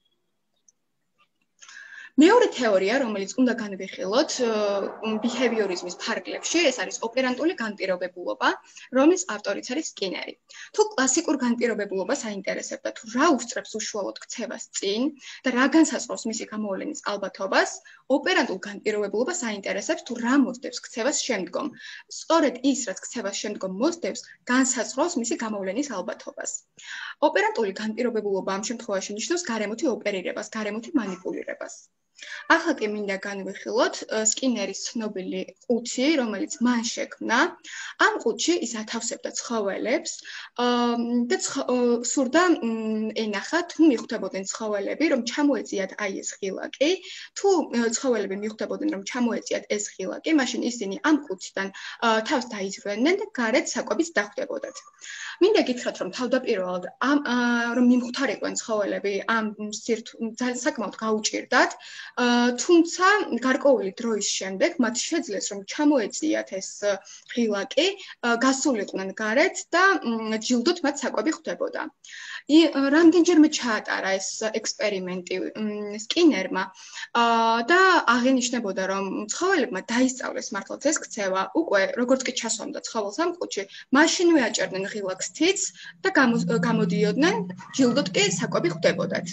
მეორე თეორია, რომელიც უნდა განვიხილოთ ბიჰევიორიზმის ფარგლებში, ეს არის ოპერანტული განპირობებულობა, რომლის ავტორიც არის სკინერი. თუ კლასიკურ განპირობებულობას აინტერესებდა, თუ რა უსწრებს უშუალოდ ქცევას წინ და რა განსაზღვრავს მისი გამოვლენის ალბათობას, ოპერანტულ განპირობებულობას აინტერესებს, თუ რა მოსდევს ქცევას შემდგომ. სწორედ ის, რაც ქცევას შემდგომ მოსდევს, განსაზღვრავს მისი გამოვლენის ალბათობას. ოპერანტული განპირობებულობა ამ შემთხვევაში ნიშნავს გარემოთი ოპერირებას, გარემოთი მანიპულირებას. ახლა კი მინდა განვიხილოთ სკინერის ცნობილი ყუთი, რომელიც მან შექმნა. ამ ყუთში ის ათავსებდა ცხოველებს და სურდა ენახა, თუ მიხვდებოდნენ ცხოველები, რომ ჩამოეწიათ აი ეს ღილაკი. თუ ცხოველები მიხვდებოდნენ, რომ ჩამოეწიათ ეს ღილაკი, მაშინ ისინი ამ ყუთიდან თავს დაიძვრნენ და გარეთ საკვებით დახვდებოდათ. მინდა გითხრათ, რომ თავდაპირველად რომ მიმხვდარიყვნენ ცხოველები ამ საკმაოდ გაუჭირდათ, თუმცა გარკვეული დროის შემდეგ მათ შეძლეს, რომ ჩამოეწიათ ეს ღილაკი, გასულიყვნენ გარეთ და ჯილდოთ მათ საკვები ხვდებოდა. რამდენჯერმე ჩაატარა ეს ექსპერიმენტი სკინერმა და აღინიშნებოდა, რომ ცხოველებმა დაისწავლეს მართლაც ეს ქცევა, უკვე როგორც კი ჩასვამდა ცხოველს ამ ყუთში, მაშინვე აჭერდნენ ღილაკს თიც და გამოდიოდნენ, ჯილდოთ კი საკვები ხვდებოდათ.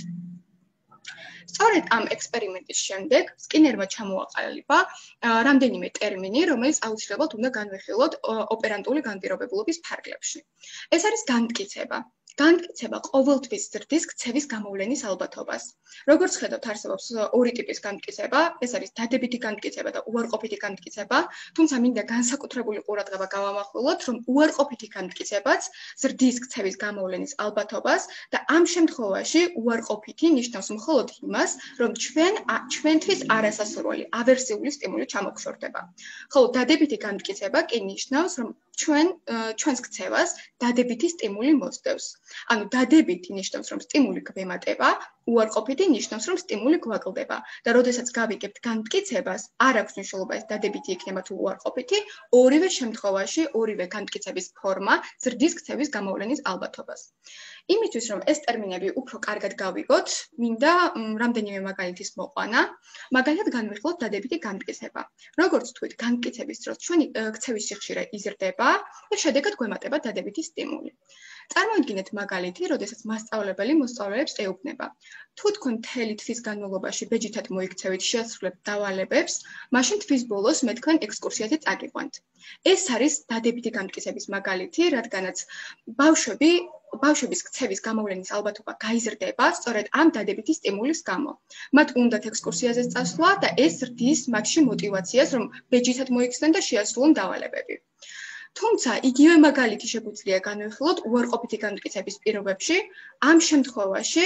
სწორედ ამ ექსპერიმენტის შემდეგ სკინერმა ჩამოაყალიბა რამდენიმე ტერმინი, რომელიც აუცილებლად უნდა განვიხილოთ ოპერანტული განპირობებულობის ფარგლებში. ეს არის განმტკიცება. განმტკიცება ყოველთვის ზრდის ქცევის გამოვლენის ალბათობას. როგორც ხედავთ, არსებობს ორი ტიპის განმტკიცება, ეს არის დადებითი განმტკიცება და უარყოფითი განმტკიცება, თუმცა მინდა განსაკუთრებული ყურადღება გავამახვილოთ, რომ უარყოფითი განმტკიცებაც ზრდის ქცევის გამოვლენის ალბათობას და ამ შემთხვევაში უარყოფითი ნიშნავს მხოლოდ იმას, რომ ჩვენ ჩვენთვის არასასურველი ავერსიული სტიმული ჩამოგშორდება. ხოლო დადებითი განმტკიცება კი ნიშნავს, რომ ჩვენ ჩვენს ქცევას დადებითი სტიმული მოსდევს. ანუ დადებითი ნიშნავს, რომ სტიმული გვემატება, უარყოფითი ნიშნავს, რომ სტიმული გვაკლდება და როდესაც გავიგებთ განმტკიცებას, არ აქვს მნიშვნელობა ეს დადებითი იქნება თუ უარყოფითი, ორივე შემთხვევაში, ორივე განმტკიცების ფორმა ზრდის ქცევის გამოვლენის ალბათობას. იმისთვის, რომ ეს ტერმინები უფრო კარგად გავიგოთ, მინდა რამდენიმე მაგალითის მოყვანა. მაგალითად განვიხილოთ დადებითი განმტკიცება. როგორც თქვით, განმტკიცების დროს ჩვენი ქცევის სიხშირე იზრდება და შედეგად გვემატება დადებითი სტიმული. წარმოიდგინეთ მაგალითი, როდესაც მასწავლებელი მოსწავლეებს ეუბნება. თუ თქვენ მთელი თვის განმავლობაში ბეჯითად მოიქცევით შეასრულებთ დავალებებს, მაშინ თვის ბოლოს მე თქვენ ექსკურსიაზე წაგიყვანთ. ეს არის დადებითი განმტკიცების მაგალითი, რადგანაც ბავშვები ბავშვების ქცევის გამოვლენის ალბათობა გაიზრდება სწორედ ამ დადებითი სტიმულის გამო. მათ უნდათ ექსკურსიაზე წასვლა და ეს ზრდის მათში мотивაციას, რომ ბეჯითად მოიქცნენ და შეასრულონ დავალებები. თუმცა იგივე მაგალითი შეგვიძლია განვიხილოთ უარყოფითი განმტკიცების პირობებში. ამ შემთხვევაში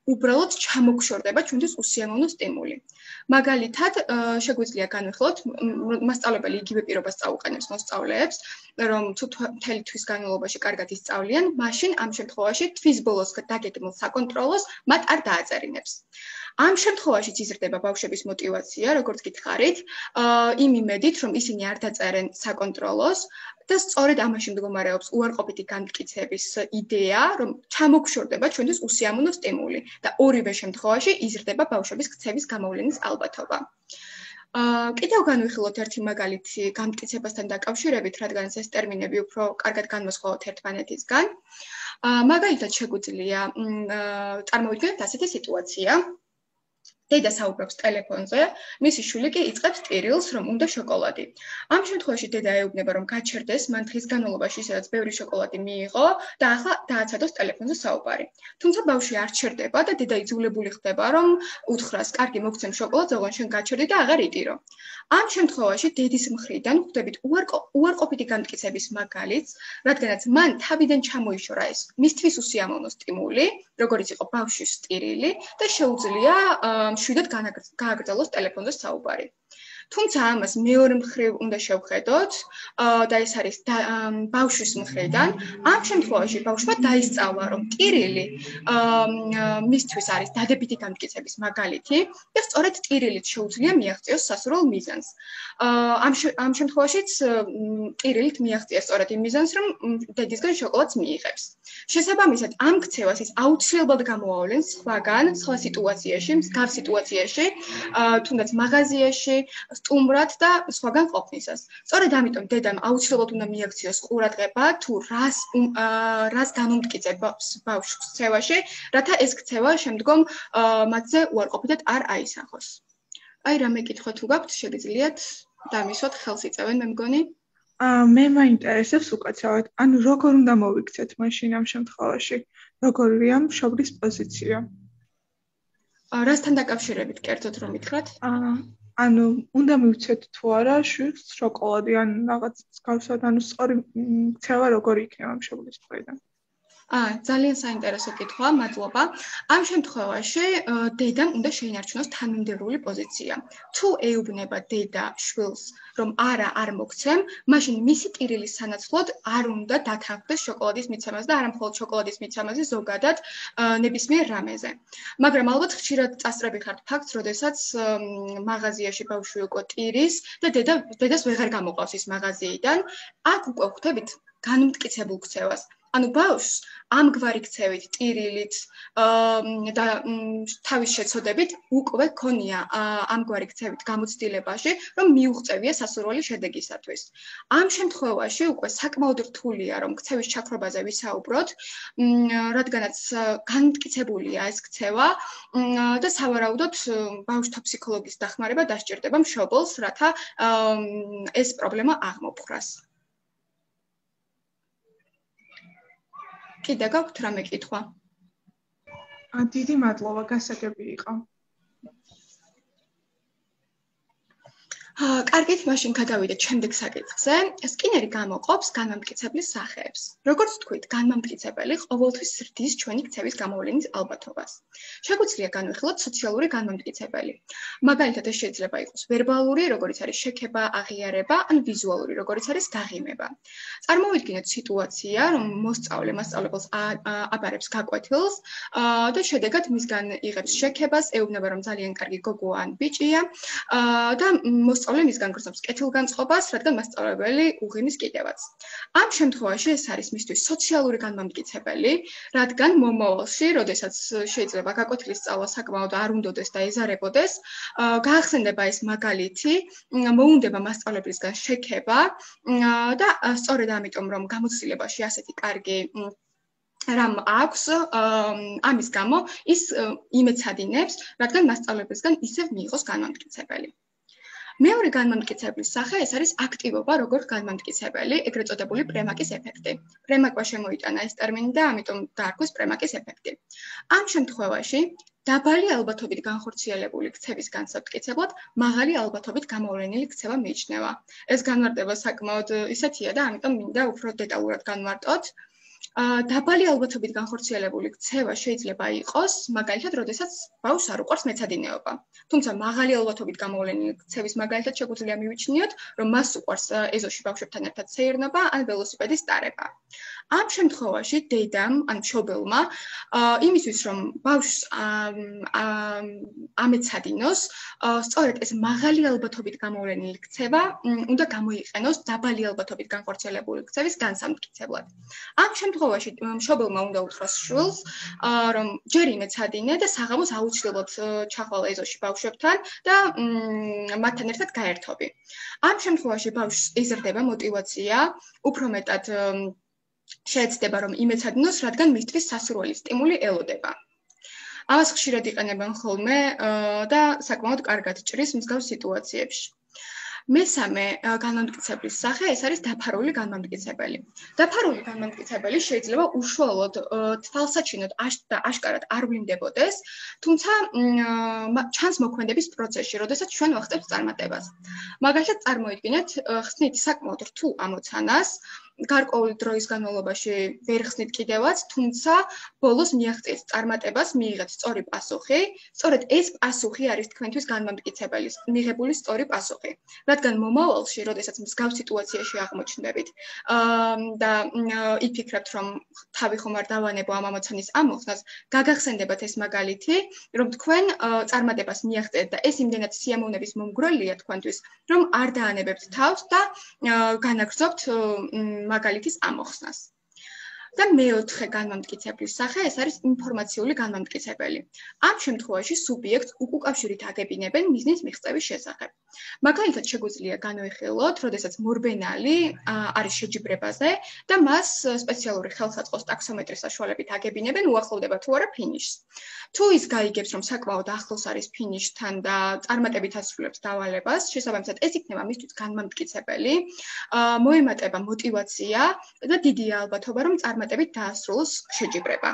უბრალოდ ჩამოგშორდება ჩვენთვის უსიამოვნო სტიმული. მაგალითად, შეგვიძლია განვიხილოთ, მასწავლებელი იგივე პირობას წაუყენებს მოსწავლეებს, რომ თუ მთელი თვის განმავლობაში კარგად ისწავლიან, მაშინ ამ შემთხვევაში თვის ბოლოს დაგეგმილ საკონტროლოს მათ არ დააწერინებს. ამ შემთხვევაშიც იზრდება ბავშვების мотиваცია, როგორც გითხარით, იმ იმედით, რომ ისინი არ დაწერენ საკონტროლოს და სწორედ ამაში მდგომარეობს უარყოფითი განმტკიცების იდეა, რომ ჩამოგშორდება ჩვენთვის უსიამოვნო სტიმული და ორივე შემთხვევაში იზრდება ბავშვების ქცევის გამოვლენის ალბათობა. კიდევ განვიხილოთ ერთი მაგალითი განმტკიცებასთან დაკავშირებით, რადგან ეს ტერმინები უფრო კარგად განმოსხვაოთ ერთმანეთისგან. მაგალითად შეგვიძლია წარმოვიდგინოთ ასეთი სიტუაცია. დედა საუბრობს ტელეფონზე, მისი შვილი კი იწყებს ტირილს, რომ უნდა შოკოლადი. ამ შემთხვევაში დედა ეუბნება, რომ გაჩერდეს, მან დღის განმავლობაში ისედაც ბევრი შოკოლადი მიიღო და ახლა დააცადოს ტელეფონზე საუბარი. თუმცა ბავშვი არ ჩერდება და დედა იძულებული ხდება, რომ უთხრას, კარგი, მოგცემ შოკოლადს, ოღონდ შენ გაჩერდი და აღარ იტირო. ამ შემთხვევაში დედის მხრიდან ხვდებით უარყოფითი განმტკიცების მაგალითს, რადგანაც მან თავიდან ჩამოიშორა ეს მისთვის უსიამოვნო სტიმული, როგორიც იყო ბავშვის ტირილი და შეუძლია შვიდად გააგრძელოს ტელეფონზე საუბარი. თუმცა ამას მეორე მხრივ უნდა შევხედოთ და ეს არის ბავშვის მხრიდან. ამ შემთხვევაში ბავშვმა დაისწავლა, რომ ტირილი მისთვის არის დადებითი განმტკიცების მაგალითი და სწორედ ტირილით შეუძლია მიაღწიოს სასურველ მიზანს. ამ შემთხვევაშიც ტირილით მიაღწია სწორედ იმ მიზანს, რომ დედისგან შოკოლადს მიიღებს. შესაბამისად, ამ ქცევას ის აუცილებლად გამოავლენს სხვაგან, სხვა სიტუაციაში, მსგავს სიტუაციაში, თუნდაც მაღაზიაში, სტუმრად და სხვაგან ყოფნისას. სწორედ ამიტომ დედამ აუცილებლად უნდა მიაქციოს ყურადღება თუ რას რას განუმტკიცებს ბავშვს ქცევაში, რათა ეს ქცევა შემდგომ მათზე უარყოფითად არ აისახოს. აი რამე კითხვა თუ გაქვთ, შეგიძლიათ დამისვათ, ხელს იწევენ, მე მგონი. მე მაინტერესებს უკაცრავად, ანუ როგორ უნდა მოვიქცეთ მაშინ ამ შემთხვევაში, როგორია მშობლის პოზიცია? რასთან დაკავშირებით კერძოდ რომ ითხრათ? ანუ უნდა მივცეთ თუ არა შვილს შოკოლადი ან რაღაც მსგავსად, ანუ სწორი ქცევა როგორი იქნება მშობლის მხრიდან? აა, ძალიან საინტერესო კითხვა, მადლობა. ამ შემთხვევაში დედამ უნდა შეინარჩუნოს თანმიმდევრული პოზიცია. თუ ეუბნება დედა შვილს, რომ არა, არ მოგცემ, მაშინ მისი ტირილის სანაცვლოდ არ უნდა დათანხმდეს შოკოლადის მიცემას და არა მხოლოდ შოკოლადის მიცემაზე, ზოგადად ნებისმიერ რამეზე. მაგრამ ალბათ ხშირად წასწრები ხართ ფაქტს, როდესაც მაღაზიაში ბავშვი უკვე ტირის და დედა დედას ვეღარ გამოყავს ის მაღაზიიდან, აქ უკვე ხვდებით განმტკიცებულ ქცევას. ანუ ბავშვს ამგვარი ქცევით, ტირილით და თავის შეცოდებით უკვე ქონია ამგვარი ქცევით გამოცდილებაში, რომ მიუღწევია სასურველი შედეგისათვის. ამ შემთხვევაში უკვე საკმაოდ რთულია, რომ ქცევის ჩაქრობაზე ვისაუბროთ, რადგანაც განმტკიცებულია ეს ქცევა და სავარაუდოდ ბავშვთა ფსიქოლოგის დახმარება დასჭირდება მშობელს, რათა ეს პრობლემა აღმოფხვრას. კიდე გაქვთ რამე კითხვა? დიდი მადლობა, გასაგები იყო. კარგით, მაშინ გადავიდეთ შემდეგ საკითხზე. სკინერი გამოყოფს განმამტკიცებლის სახეებს. როგორც ვთქვით, განმამტკიცებელი ყოველთვის ზრდის ჩვენი ქცევის გამოვლენის ალბათობას. შეგვიძლია განვიხილოთ სოციალური განმამტკიცებელი. მაგალითად, ეს შეიძლება იყოს ვერბალური, როგორიც არის შექება, აღიარება, ან ვიზუალური, როგორიც არის გაღიმება. წარმოვიდგინოთ სიტუაცია, რომ მოსწავლე მასწავლებელს აბარებს გაკვეთილს და შედეგად მისგან იღებს შექებას, ეუბნება, რომ ძალიან კარგი გოგო ან ბიჭია და მოსწავლე მისგან გრძნობს კეთილგანწყობას, რადგან მასწავლებელი უღიმის კიდევაც. ამ შემთხვევაში ეს არის მისთვის სოციალური განმამტკიცებელი, რადგან მომავალში, როდესაც შეიძლება გაკვეთილის სწავლა საკმაოდ არ უნდოდეს და ეზარებოდეს, გაახსენდება ეს მაგალითი, მოუნდება მასწავლებელისგან შექება და სწორედ ამიტომ, რომ გამოცდილებაში ასეთი კარგი რამ აქვს, ამის გამო ის იმეცადინებს, რადგან მასწავლებელისგან ისევ მიიღოს განმამტკიცებელი. მეორე განმამტკიცებლის სახე ეს არის აქტივობა როგორც განმამტკიცებელი, ეგრეთ წოდებული პრემაკის ეფექტი. პრემაკვა შემოიტანა ეს ტერმინი და ამიტომ დაარქვეს პრემაკის ეფექტი. ამ შემთხვევაში დაბალი ალბათობით განხორციელებული ქცევის განსამტკიცებლად მაღალი ალბათობით გამოვლენილი ქცევა მიიჩნევა. ეს განმარტება საკმაოდ ისეთია და ამიტომ მინდა უფრო დეტალურად განმარტოთ. დაბალი ალბათობით განხორციელებული ქცევა შეიძლება იყოს, მაგალითად, როდესაც ბავშვს არ უყვარს მეცადინეობა. თუმცა მაღალი ალბათობით გამოვლენილი ქცევის მაგალითად შეგვიძლია მივიჩნიოთ, რომ მას უყვარს ეზოში ბავშვებთან ერთად სეირნობა ან ველოსიპედის ტარება. ამ შემთხვევაში დედამ ან მშობელმა იმისთვის, რომ ბავშვს ამეცადინოს, სწორედ ეს მაღალი ალბათობით გამოვლენილი ქცევა უნდა გამოიყენოს დაბალი ალბათობით განხორციელებული ქცევის განსამტკიცებლად. ამ შემთხვევაში მშობელმა უნდა უთხროს შვილს, რომ ჯერ იმეცადინე და საღამოს აუცილებლად ჩახვალ ეზოში ბავშვებთან და მათთან ერთად გაერთობი. ამ შემთხვევაში ბავშვს იზრდება მოტივაცია, უფრო მეტად შეეცდება რომ იმეცადინოს, რადგან მისთვის სასურველი სტიმული ელოდება. ამას ხშირად იყენებენ ხოლმე და საკმაოდ კარგად ჭრის მსგავს სიტუაციებში. მესამე განმტკიცებლის სახე ეს არის დაფარული განმტკიცებელი. დაფარული განმტკიცებელი შეიძლება უშუალოდ თვალსაჩინოდ და აშკარად არ ვლინდებოდეს, თუმცა ჩანს მოქმედების პროცესში, როდესაც ჩვენ ვახდებთ წარმატებას. მაგალითად, წარმოიდგინეთ, ხსნით საკმაოდ რთულ ამოცანას, გარკვეული დროის განმავლობაში ვერ ხსნით კიდევაც, თუმცა ბოლოს მიაღწიეთ წარმატებას, მიიღეთ სწორი პასუხი. სწორედ ეს პასუხი არის თქვენთვის განმტკიცებელი, მიღებული სწორი პასუხი. რადგან მომავალში, როდესაც მსგავს სიტუაციაში აღმოჩნდებით და იფიქრებთ, რომ თავი ხომ არ დავანებო ამ ამოცანის ამოხსნას, გაგახსენდებათ ეს მაგალითი, რომ თქვენ წარმატებას მიაღწიეთ და ეს იმდენად სიამოვნების მომგვრელია თქვენთვის, რომ არ დაანებებთ თავს და განაგრძობთ მაგალითის ამოხსნას. და მეოთხე განმტკიცებლის სახე ეს არის ინფორმაციული განმტკიცებელი. ამ შემთხვევაში სუბიექტს უკუკავშირით აგებინებენ მიზნის მიღწევის შესახებ. მაგალითად შეგვიძლია განვიხილოთ, როდესაც მორბენალი არის შეჯიბრებაზე და მას სპეციალური ხელსაწყოს ტაქსომეტრის საშუალებით აგებინებენ, უახლოვდება თუ არა ფინიშს. თუ ის გაიგებს, რომ საკმაოდ ახლოს არის ფინიშთან და წარმატებით ასრულებს დავალებას, შესაბამისად ეს იქნება მისთვის განმტკიცებელი, მოემატება მოტივაცია და დიდია ალბათობა, რომ წარმატებით დაასრულოს შეჯიბრება.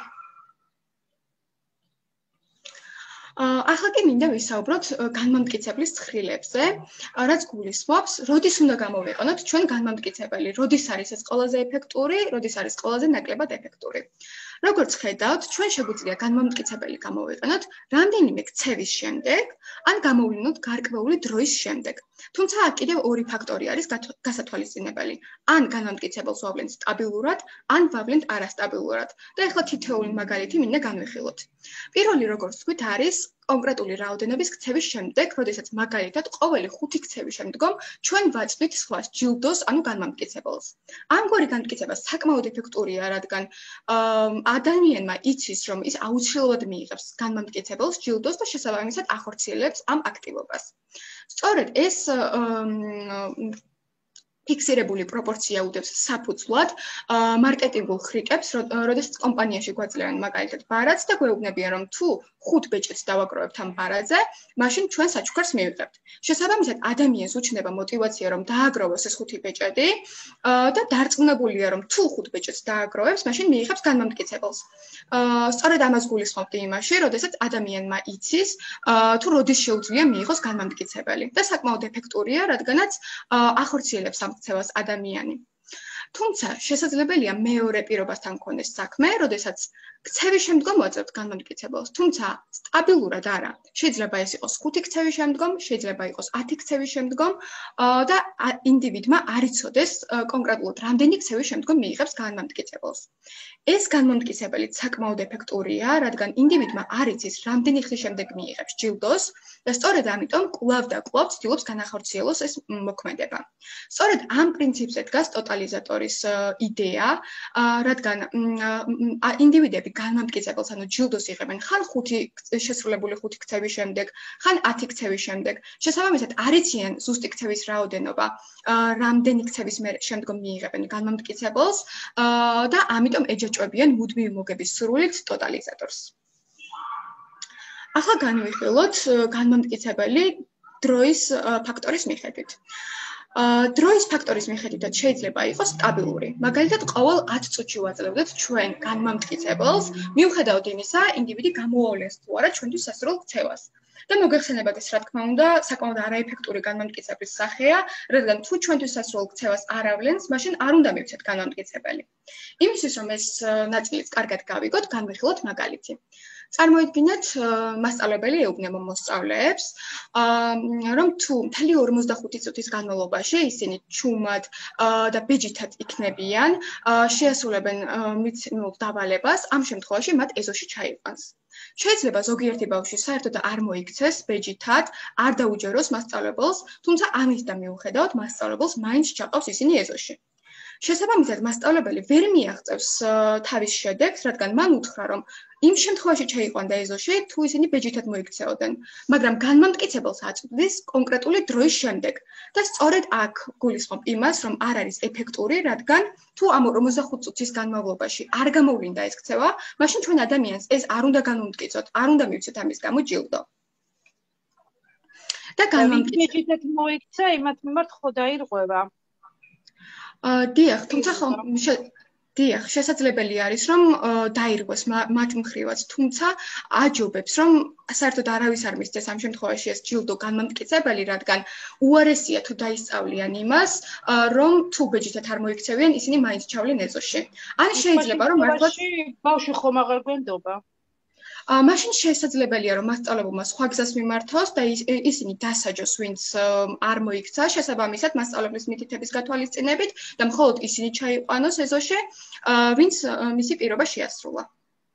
ახლა კი მინდა ვისაუბროთ განმტკიცებლის ცხრილებზე, რაც გულისხმობს, როდის უნდა გამოვიყენოთ ჩვენ განმტკიცებელი, როდის არის ეს ყველაზე ეფექტური, როდის არის ყველაზე ნაკლებად ეფექტური. როგორც ხედავთ, ჩვენ შეგვიძლია განმტკიცებელი გამოვიყენოთ რამდენიმე ქცევის შემდეგ, ან გამოვლინოთ გარკვეული დროის შემდეგ. თუმცა აქ კიდევ ორი ფაქტორი არის გასათვალისწინებელი. ან განმტკიცებელს ვავლენთ სტაბილურად, ან ვავლენთ არასტაბილურად. და ახლა თითოეული მაგალითი მინდა განვიხილოთ. პირველი, როგორც ვთქვით, არის კონკრეტული რაოდენობის ქცევის შემდეგ, როდესაც მაგალითად ყოველი ხუთი ქცევის შემდგომ ჩვენ ვაწვდით სხვას ჯილდოს, ანუ განმტკიცებელს. ამგვარი განმტკიცება საკმაოდ ეფექტურია, რადგან ადამიანმა იცის, რომ ის აუცილებლად მიიღებს განმტკიცებელს ჯილდოს და შესაბამისად ახორციელებს ამ აქტივობას. სწორედ ეს ფიქსირებული პროპორცია უდევს საფუძვლად მარკეტინგულ ხრიკებს, როდესაც კომპანიაში გვაძლევენ მაგალითად ბარათს და გვეუბნებიან, რომ თუ ხუთ ბეჭედს დავაგროვებთ ამ ბარათზე, მაშინ ჩვენ საჩუქარს მივიღებთ. შესაბამისად, ადამიანს უჩნდება მოტივაცია, რომ დააგროვოს ეს ხუთი ბეჭედი და დარწმუნებულია, რომ თუ ხუთ ბეჭედს დააგროვებს, მაშინ მიიღებს განმტკიცებელს. სწორედ ამას გულისხმობთ იმაში, როდესაც ადამიანმა იცის, თუ როდის შეუძლია მიიღოს განმტკიცებელი და საკმაოდ ეფექტურია, რადგანაც ახორციელებს ამ ქცევას ადამიანი. თუმცა შესაძლებელია მეორე პირობასთან მქონდეს საქმე, როდესაც ქცევის შემდგომ ვაწევთ განმტკიცებელს, თუმცა სტაბილურად არა. შეიძლება ეს იყოს ხუთი ქცევის შემდგომ, შეიძლება იყოს ათი ქცევის შემდგომ და ინდივიდმა არ იცოდეს კონკრეტულად რამდენი ქცევის შემდგომ მიიღებს განმტკიცებელს. ეს განმტკიცებელი საკმაოდ ეფექტურია, რადგან ინდივიდმა არ იცის რამდენი ხნის შემდეგ მიიღებს ჯილდოს და სწორედ ამიტომ კვლავ და კვლავ ცდილობს განახორციელოს ეს მოქმედება. სწორედ ამ პრინციპზე დგას ტოტალიზატორის იდეა, რადგან ინდივიდები განმტკიცებელს, ანუ ჯილდოს იღებენ ხან ხუთი შესრულებული ხუთი ქცევის შემდეგ, ხან ათი ქცევის შემდეგ. შესაბამისად, არ იციან ზუსტი ქცევის რაოდენობა, რამდენი ქცევის შემდგომ მიიღებენ განმტკიცებელს და ამიტომ ეჯაჭვებიან მუდმივი მოგების სურვილით ტოტალიზატორს. ახლა განვიხილოთ განმტკიცებელი დროის ფაქტორის მიხედვით. დროის ფაქტორის მიხედვითაც შეიძლება იყოს სტაბილური. მაგალითად, ყოველ ათ წუთში ვაძლევდეთ ჩვენ განმამტკიცებელს, მიუხედავად იმისა, ინდივიდი გამოავლენს თუ არა ჩვენთვის სასურველ ქცევას. და მოგეხსენებათ ეს, რა თქმა უნდა, საკმაოდ არაეფექტური განმამტკიცებლის სახეა, რადგან თუ ჩვენთვის სასურველ ქცევას არ ავლენს, მაშინ არ უნდა მივცეთ განმამტკიცებელი. იმისთვის, რომ ეს ნაწილიც კარგად გავიგოთ, განვიხილოთ მაგალითი. წარმოიდგინეთ, მასწავლებელი ეუბნება მოსწავლეებს, რომ თუ მთელი ორმოცდახუთი წუთის განმავლობაში ისინი ჩუმად და ბეჯითად იქნებიან, შეასრულებენ მიცემულ დავალებას, ამ შემთხვევაში მათ ეზოში ჩაიყვანს. შეიძლება ზოგიერთი ბავშვი საერთოდ არ მოიქცეს ბეჯითად, არ დაუჯეროს მასწავლებელს, თუმცა ამის და მიუხედავად მასწავლებელს მაინც ჩაყავს ისინი ეზოში. შესაბამისად, მასწავლებელი ვერ მიაღწევს თავის შედეგს, რადგან მან უთხრა, რომ იმ შემთხვევაში ჩაიყვანდა ეზოში, თუ ისინი ბეჯითად მოიქცეოდნენ, მაგრამ განმამტკიცებელს აწვდის კონკრეტული დროის შემდეგ. და სწორედ აქ გულისხმობ იმას, რომ არ არის ეფექტური, რადგან თუ ამ ორმოცდახუთი წუთის განმავლობაში არ გამოვლინდა ეს ქცევა, მაშინ ჩვენ ადამიანს ეს არ უნდა განვამტკიცოთ, არ უნდა მივცეთ ამის გამო ჯილდო. და განმამტკიცებელს ბეჯითად მოიქცა, იმათ მიმართ ხო დაირღვევა. დიახ, თუმცა ხომ დიახ, შესაძლებელი არის, რომ დაირღვეს მათ მხრივაც, თუმცა აჯობებს, რომ საერთოდ არავის არ მისცეს ამ შემთხვევაში ეს ჯილდო განმამტკიცებელი, რადგან უარესია თუ დაისწავლიან იმას, რომ თუ ბეჯითად არ მოიქცევიან, ისინი მაინც ჩავლენ ეზოში. ან შეიძლება რომ მართლაც ბავშვი ხომ აღარ გვენდობა. მაშინ შესაძლებელია, რომ მასწავლებელმა სხვა გზას მიმართოს და ისინი დასაჯოს, ვინც არ მოიქცა, შესაბამისად მასწავლებლის მითითების გათვალისწინებით და მხოლოდ ისინი ჩაიყვანოს ეზოში, ვინც მისი პირობა შეასრულა.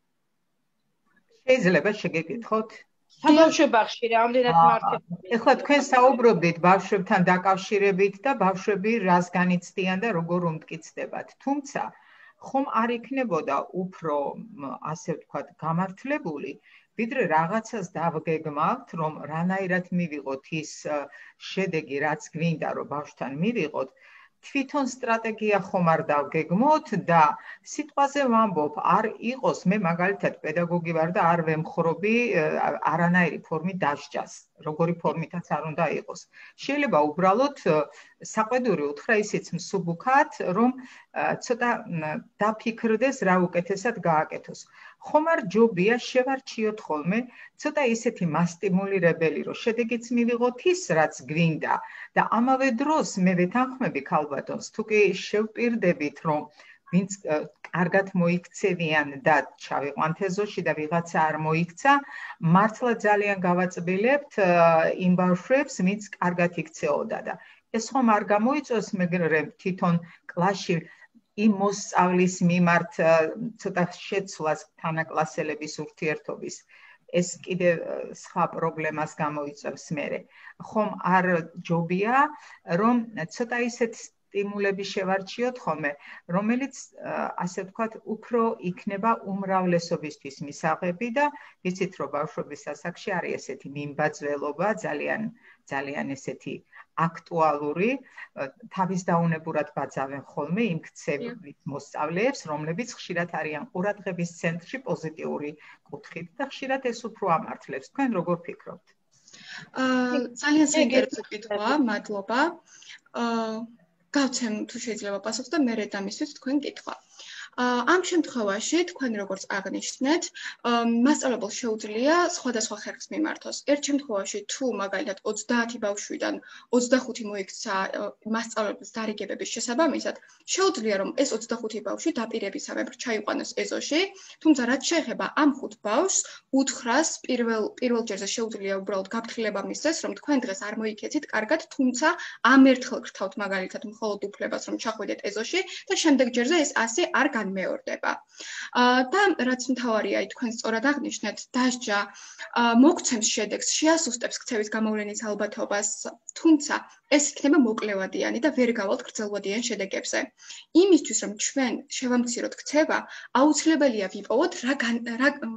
შეიძლება შეგეკითხოთ? საბავშვო ბაღში რამდენად მართებია? ეხლა თქვენ საუბრობდით ბავშვებთან დაკავშირებით და ბავშვები რას განიცდიან და როგორ უმტკიცდებათ. თუმცა ხომ არ იქნებოდა უფრო, ასე ვთქვათ, გამართლებული, ვიდრე რაღაცას დავგეგმავთ, რომ რანაირად მივიღოთ ის შედეგი, რაც გვინდა, რომ ბავშვთან მივიღოთ, თვითონ სტრატეგია ხომ არ დავგეგმოთ და სიტყვაზე ვამბობ, არ იყოს, მე მაგალითად პედაგოგი ვარ და არ ვემხრობი არანაირი ფორმით დასჯას, როგორი ფორმითაც არ უნდა იყოს. შეიძლება უბრალოდ საყვედური უთხრა ისიც მსუბუქად, რომ ცოტა დაფიქრდეს, რა უკეთესად გააკეთოს. ხომ არ ჯობია შევარჩიოთ ხოლმე ცოტა ისეთი მასტიმულირებელი, რომ შედეგიც მივიღოთ ის, რაც გვინდა და ამავე დროს მე ვეთანხმები ქალბატონს, თუ კი შევპირდებით, რომ ვინც კარგად მოიქცევიან და ჩავიყვანთ ეზოში და ვიღაცა არ მოიქცა, მართლა ძალიან გავაწბილებთ იმ ბავშვებს, ვინც კარგად იქცეოდა და ეს ხომ არ გამოიწვევს მეგრემ თვითონ კლასში იმ მოსწავლის მიმართ ცოტა შეცვლას თანაკლასელების ურთიერთობის. ეს კიდევ სხვა პრობლემას გამოიწვევს მერე. ხომ არ ჯობია, რომ ცოტა ისეთ სტიმულები შევარჩიოთ ხოლმე, რომელიც, ასე ვთქვათ, უფრო იქნება უმრავლესობისთვის მისაღები და ვიცით, რომ ბავშვების ასაკში არის ესეთი მიმბაძველობა, ძალიან ძალიან ესეთი აქტუალური, თავის დაუნებურად ბაძავენ ხოლმე იმ ქცევით მოსწავლეებს, რომლებიც ხშირად არიან ყურადღების ცენტრში პოზიტიური კუთხით და ხშირად ეს უფრო ამართლებს. თქვენ როგორ ფიქრობთ? ძალიან საინტერესო კითხვაა, მადლობა. გავცემ თუ შეიძლება პასუხს და მერე დამისვით თქვენ კითხვა. ამ შემთხვევაში თქვენ როგორც აღნიშნეთ, მასწავლებელს შეუძლია სხვადასხვა ხერხს მიმართოს. ერთ შემთხვევაში თუ მაგალითად ოცდაათი ბავშვიდან ოცდახუთი მოიქცა მასწავლებლის დარიგებების შესაბამისად, შეუძლია რომ ეს ოცდახუთი ბავშვი დაპირებისამებრ ჩაიყვანოს ეზოში, თუმცა რაც შეეხება ამ ხუთ ბავშვს, უთხრას პირველ პირველ ჯერზე შეუძლია უბრალოდ გაფრთხილება მისცეს, რომ თქვენ დღეს არ მოიქეცით კარგად, თუმცა ამ ერთხელ გრთავთ მაგალითად მხოლოდ უფლებას, რომ ჩახვიდეთ ეზოში და შემდეგ ჯერზე ეს ასე არ განმეორდება. და რაც მთავარია, თქვენ სწორად აღნიშნეთ, დასჯა მოგცემს შედეგს, შეასუსტებს ქცევის გამოვლენის ალბათობას, თუმცა ეს იქნება მოკლევადიანი და ვერ გავალთ გრძელვადიან შედეგებზე. იმისთვის, რომ ჩვენ შევამციროთ ქცევა, აუცილებელია ვიპოვოთ რა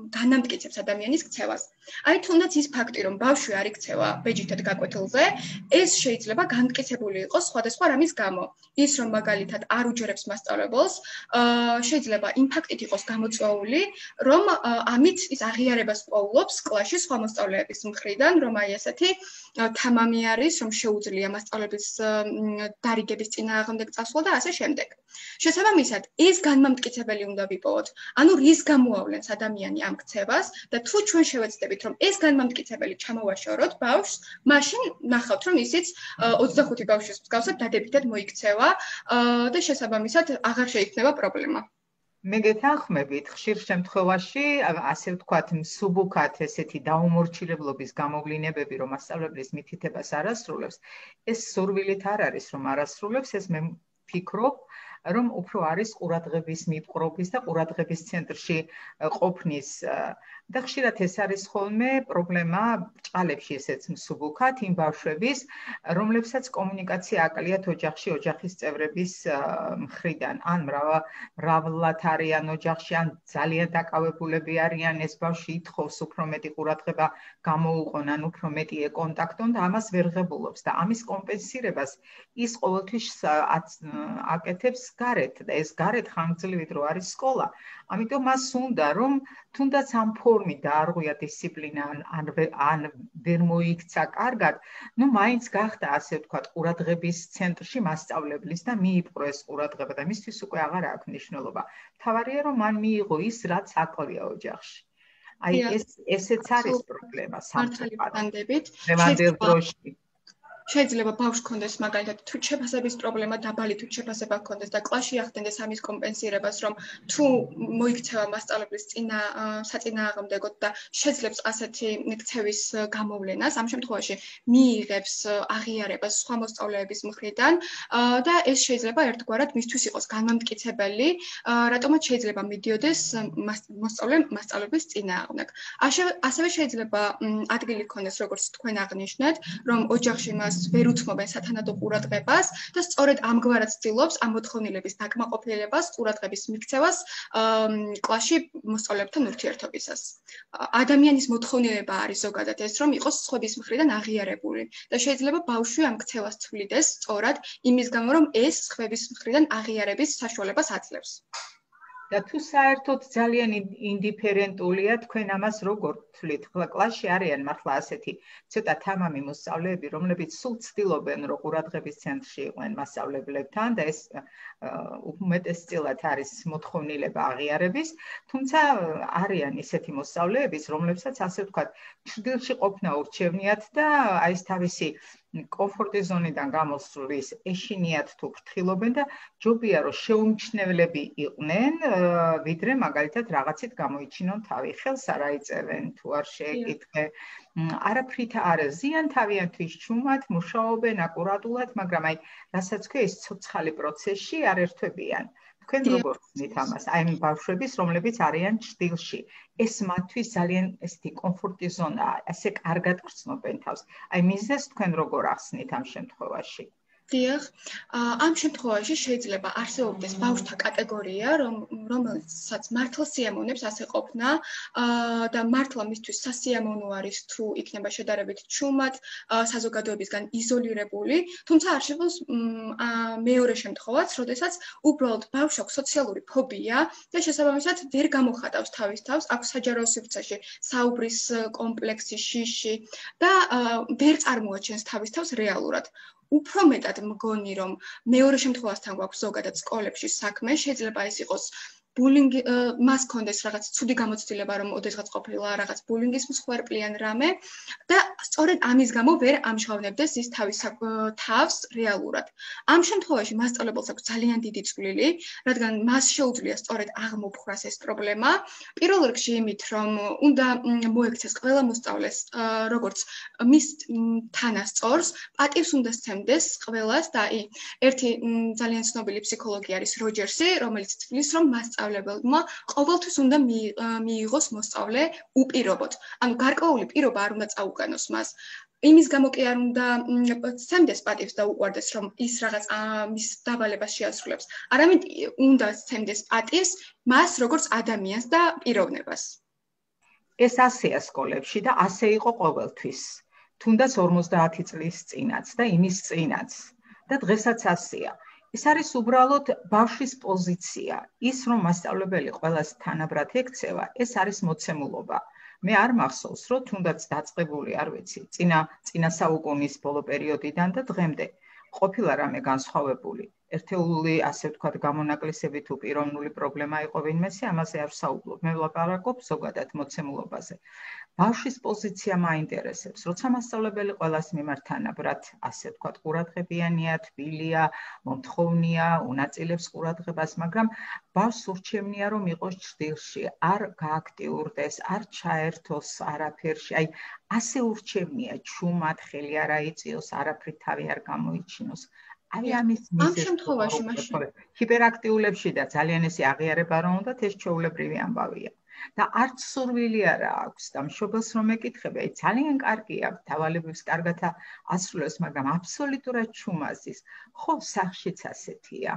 განამტკიცებს ადამიანის ქცევას. აი თუნდაც ის ფაქტი, რომ ბავშვი არ იქცევა ბეჯითად გაკვეთილზე, ეს შეიძლება განმტკიცებული იყოს სხვადასხვა რამის გამო. ის რომ მაგალითად არ უჯერებს მასწავლებელს, შეიძლება იმ ფაქტით იყოს გამოწვეული, რომ ამით ის აღიარებას პოულობს კლასში სხვა მოსწავლეების მხრიდან, რომ აი ესეთი თამამი არის, რომ შეუძლია მასწავლებლის დარიგების წინააღმდეგ წასვლა და ასე შემდეგ. შესაბამისად, ეს განმამტკიცებელი უნდა ვიპოვოთ. ანუ რის გამოავლენს ადამიანი ამ ქცევას და თუ ჩვენ შევეცდებით, რომ ეს განმამტკიცებელი ჩამოვაშოროთ ბავშვს, მაშინ ნახავთ, რომ ისიც ოცდახუთი ბავშვის მსგავსად დადებითად მოიქცევა და შესაბამისად აღარ შეიქმნება პრობლემა. მე გეთანხმებით, ხშირ შემთხვევაში, ასე ვთქვათ, მსუბუქად ესეთი დაუმორჩილებლობის გამოვლინებები, რომ მასწავლებლის მითითებას არ ასრულებს, ეს სურვილით არ არის, რომ არ ასრულებს, ეს მე ვფიქრობ, რომ უფრო არის ყურადღების მიპყრობის და ყურადღების ცენტრში ყოფნის და ხშირად ეს არის ხოლმე პრობლემა ჭალებში ესეც მსუბუქად იმ ბავშვების, რომლებსაც კომუნიკაცია აკლიათ ოჯახში ოჯახის წევრების მხრიდან, ან მრავლად არიან ოჯახში, ან ძალიან დაკავებულები არიან, ეს ბავშვი ითხოვს უფრო მეტი ყურადღება გამოუყონ, ან უფრო მეტი ეკონტაქტონ და ამას ვერ ღებულობს და ამის კომპენსირებას ის ყოველთვის აკეთებს გარეთ და ეს გარეთ ხანგრძლივი დრო არის სკოლა. ამიტომ მას უნდა რომ თუნდაც ამ ფორმით დაარღვია დისციპლინა ან ან ვერ მოიქცა კარგად, ну მაინც გახდა ასე ვთქვათ ყურადღების ცენტრში მასწავლებლის და მიიპყრო ეს ყურადღება და მისთვის უკვე აღარ აქვს მნიშვნელობა. მთავარია რომ მან მიიღო ის რაც აკლია ოჯახში. აი ეს ესეც არის პრობლემა სამწუხაროდ. დღევანდელ დროში შეიძლება ბავშვს ქონდეს მაგალითად თუ შეფასების პრობლემა დაბალი თუ შეფასება ქონდეს და კლასში ახდენდეს ამის კომპენსირებას, რომ თუ მოიქცევა მასწავლებლის წინა საწინააღმდეგოდ და შეძლებს ასეთი ქცევის გამოვლენას, ამ შემთხვევაში მიიღებს აღიარებას სხვა მოსწავლეების მხრიდან და ეს შეიძლება ერთგვარად მისთვის იყოს განმამტკიცებელი, რატომაც შეიძლება მიდიოდეს მოსწავლე მასწავლებლის წინააღმდეგ. ასევე შეიძლება ადგილი ქონდეს, როგორც თქვენ აღნიშნეთ, რომ ოჯახში მას ვერ უთმობენ სათანადო ყურადღებას და სწორედ ამგვარად ცდილობს ამ მოთხოვნილების დაკმაყოფილებას, ყურადღების მიქცევას კლასში მოსწავლეებთან ურთიერთობისას. ადამიანის მოთხოვნილება არის ზოგადად ეს, რომ იყოს სხვების მხრიდან აღიარებული და შეიძლება ბავშვი ამ ქცევას თვლიდეს სწორად იმის გამო, რომ ეს სხვების მხრიდან აღიარების საშუალებას აძლევს. და თუ საერთოდ ძალიან ინდიფერენტულია, თქვენ ამას როგორ თვლით? ხლა კლასში არიან მართლა ასეთი ცოტა თამამი მოსწავლეები, რომლებიც სულ ცდილობენ, რომ ყურადღების ცენტრში იყვნენ მასწავლებლებთან და ეს უმეტესწილად არის მოთხოვნილება აღიარების, თუმცა არიან ისეთი მოსწავლეებიც, რომლებსაც ასე ვთქვათ, ჩრდილში ყოფნა ურჩევნიათ და აი ეს თავისი კომფორტის ზონიდან გამოსვლის ეშინიათ თუ ფრთხილობენ და ჯობია რომ შეუმჩნევლები იყვნენ, ვიდრე მაგალითად რაღაცით გამოიჩინონ თავი, ხელს არ აიწევენ თუ არ შეეკითხე, არაფრით არ ზიან თავიანთვის ჩუმად, მუშაობენ აკურატულად, მაგრამ აი რასაც ქვია ეს ცოცხალი პროცესში არ ერთვებიან. თქვენ როგორ ხსნით ამას? აი ამ ბავშვების, რომლებიც არიან ჭრდილში, ეს მათთვის ძალიან ესეთი კომფორტის ზონაა, ასე კარგად გრძნობენ თავს. აი მიზეზს თქვენ როგორ ახსნით ამ შემთხვევაში? დიახ, ამ შემთხვევაში შეიძლება არსებობდეს ბავშვთა კატეგორია, რომელსაც მართლა სიამოვნებს ასე ყოფნა და მართლა მისთვის სასიამოვნო არის თუ იქნება შედარებით ჩუმად, საზოგადოებისგან იზოლირებული, თუმცა არსებობს მეორე შემთხვევაც, როდესაც უბრალოდ ბავშვს აქვს სოციალური ფობია და შესაბამისად ვერ გამოხატავს თავის თავს, აქვს საჯარო სივრცეში საუბრის კომპლექსი, შიში და ვერ წარმოაჩენს თავის თავს რეალურად. უფრო მეტად მგონი, რომ მეორე შემთხვევასთან გვაქვს ზოგადად სკოლებში საქმე, შეიძლება ეს იყოს ბულინგი, მას კონდეს რაღაც ცუდი გამოცდილება, რომ ოდესღაც ყოფილა რაღაც ბულინგის მსხვერპლი ან რამე და სწორედ ამის გამო ვერ ამჟღავნებდეს ის თავის თავს რეალურად. ამ შემთხვევაში მასწავლებელს აქვს ძალიან დიდი წვლილი, რადგან მას შეუძლია სწორედ აღმოფხვრას ეს პრობლემა. პირველ რიგში იმით, რომ უნდა მოექცეს ყველა მოსწავლეს, როგორც მის თანასწორს, პატივს უნდა სცემდეს ყველას და აი, ერთი ძალიან ცნობილი ფსიქოლოგი არის როჯერსი, რომელიც თვლის, რომ მასწავლებელმა ყოველთვის უნდა მიიღოს მოსწავლე უპირობოდ. ანუ გარკვეული პირობა არ უნდა წაუყენოს მას. იმის გამო კი არ უნდა სცემდეს პატივს და უყვარდეს, რომ ის რაღაც მის დავალებას შეასრულებს. არამედ უნდა სცემდეს პატივს მას როგორც ადამიანს და პიროვნებას. ეს ასეა სკოლებში და ასე იყო ყოველთვის. თუნდაც ორმოცდაათი წლის წინაც და იმის წინაც და დღესაც ასეა. ეს არის უბრალოდ ბავშვის პოზიცია. ის რომ მასწავლებელი ყველას თანაბრად ექცევა, ეს არის მოცემულობა. მე არ მახსოვს, რომ თუნდაც დაწყებული, არ ვიცი, წინა წინა საუკუნის ბოლო პერიოდიდან და დღემდე ყოფილა რამე განსხვავებული. ერთეული, ასე ვთქვათ, გამონაკლისები თუ პიროვნული პრობლემა იყო ვინმესე, ამაზე არ ვსაუბრობ. მე ვლაპარაკობ ზოგადად მოცემულობაზე. ბავშვის პოზიცია მაინტერესებს, როცა მასწავლებელი ყველას მიმართ თანაბრად, ასე ვთქვათ, ყურადღებიანია, თბილია, მომთხოვნია, უნაწილებს ყურადღებას, მაგრამ ბავშვს ურჩევნია, რომ იყოს ჭრილში, არ გააქტიურდეს, არ ჩაერთოს არაფერში. აი, ასე ურჩევნია, ჩუმად ხელი არ აიწიოს, არაფრით თავი არ გამოიჩინოს. აი ამის მიზეზი ჰიპერაქტიულებში და ძალიან ესე აღიარება რომ უნდათ, ეს ჩვეულებრივი ამბავია. და არც სურვილი არა აქვს და მშობელს რომ ეკითხები, აი ძალიან კარგია, დავალებებს კარგად ასრულებს, მაგრამ აბსოლუტურად ჩუმაზის. ხო, სახლშიც ასეთია.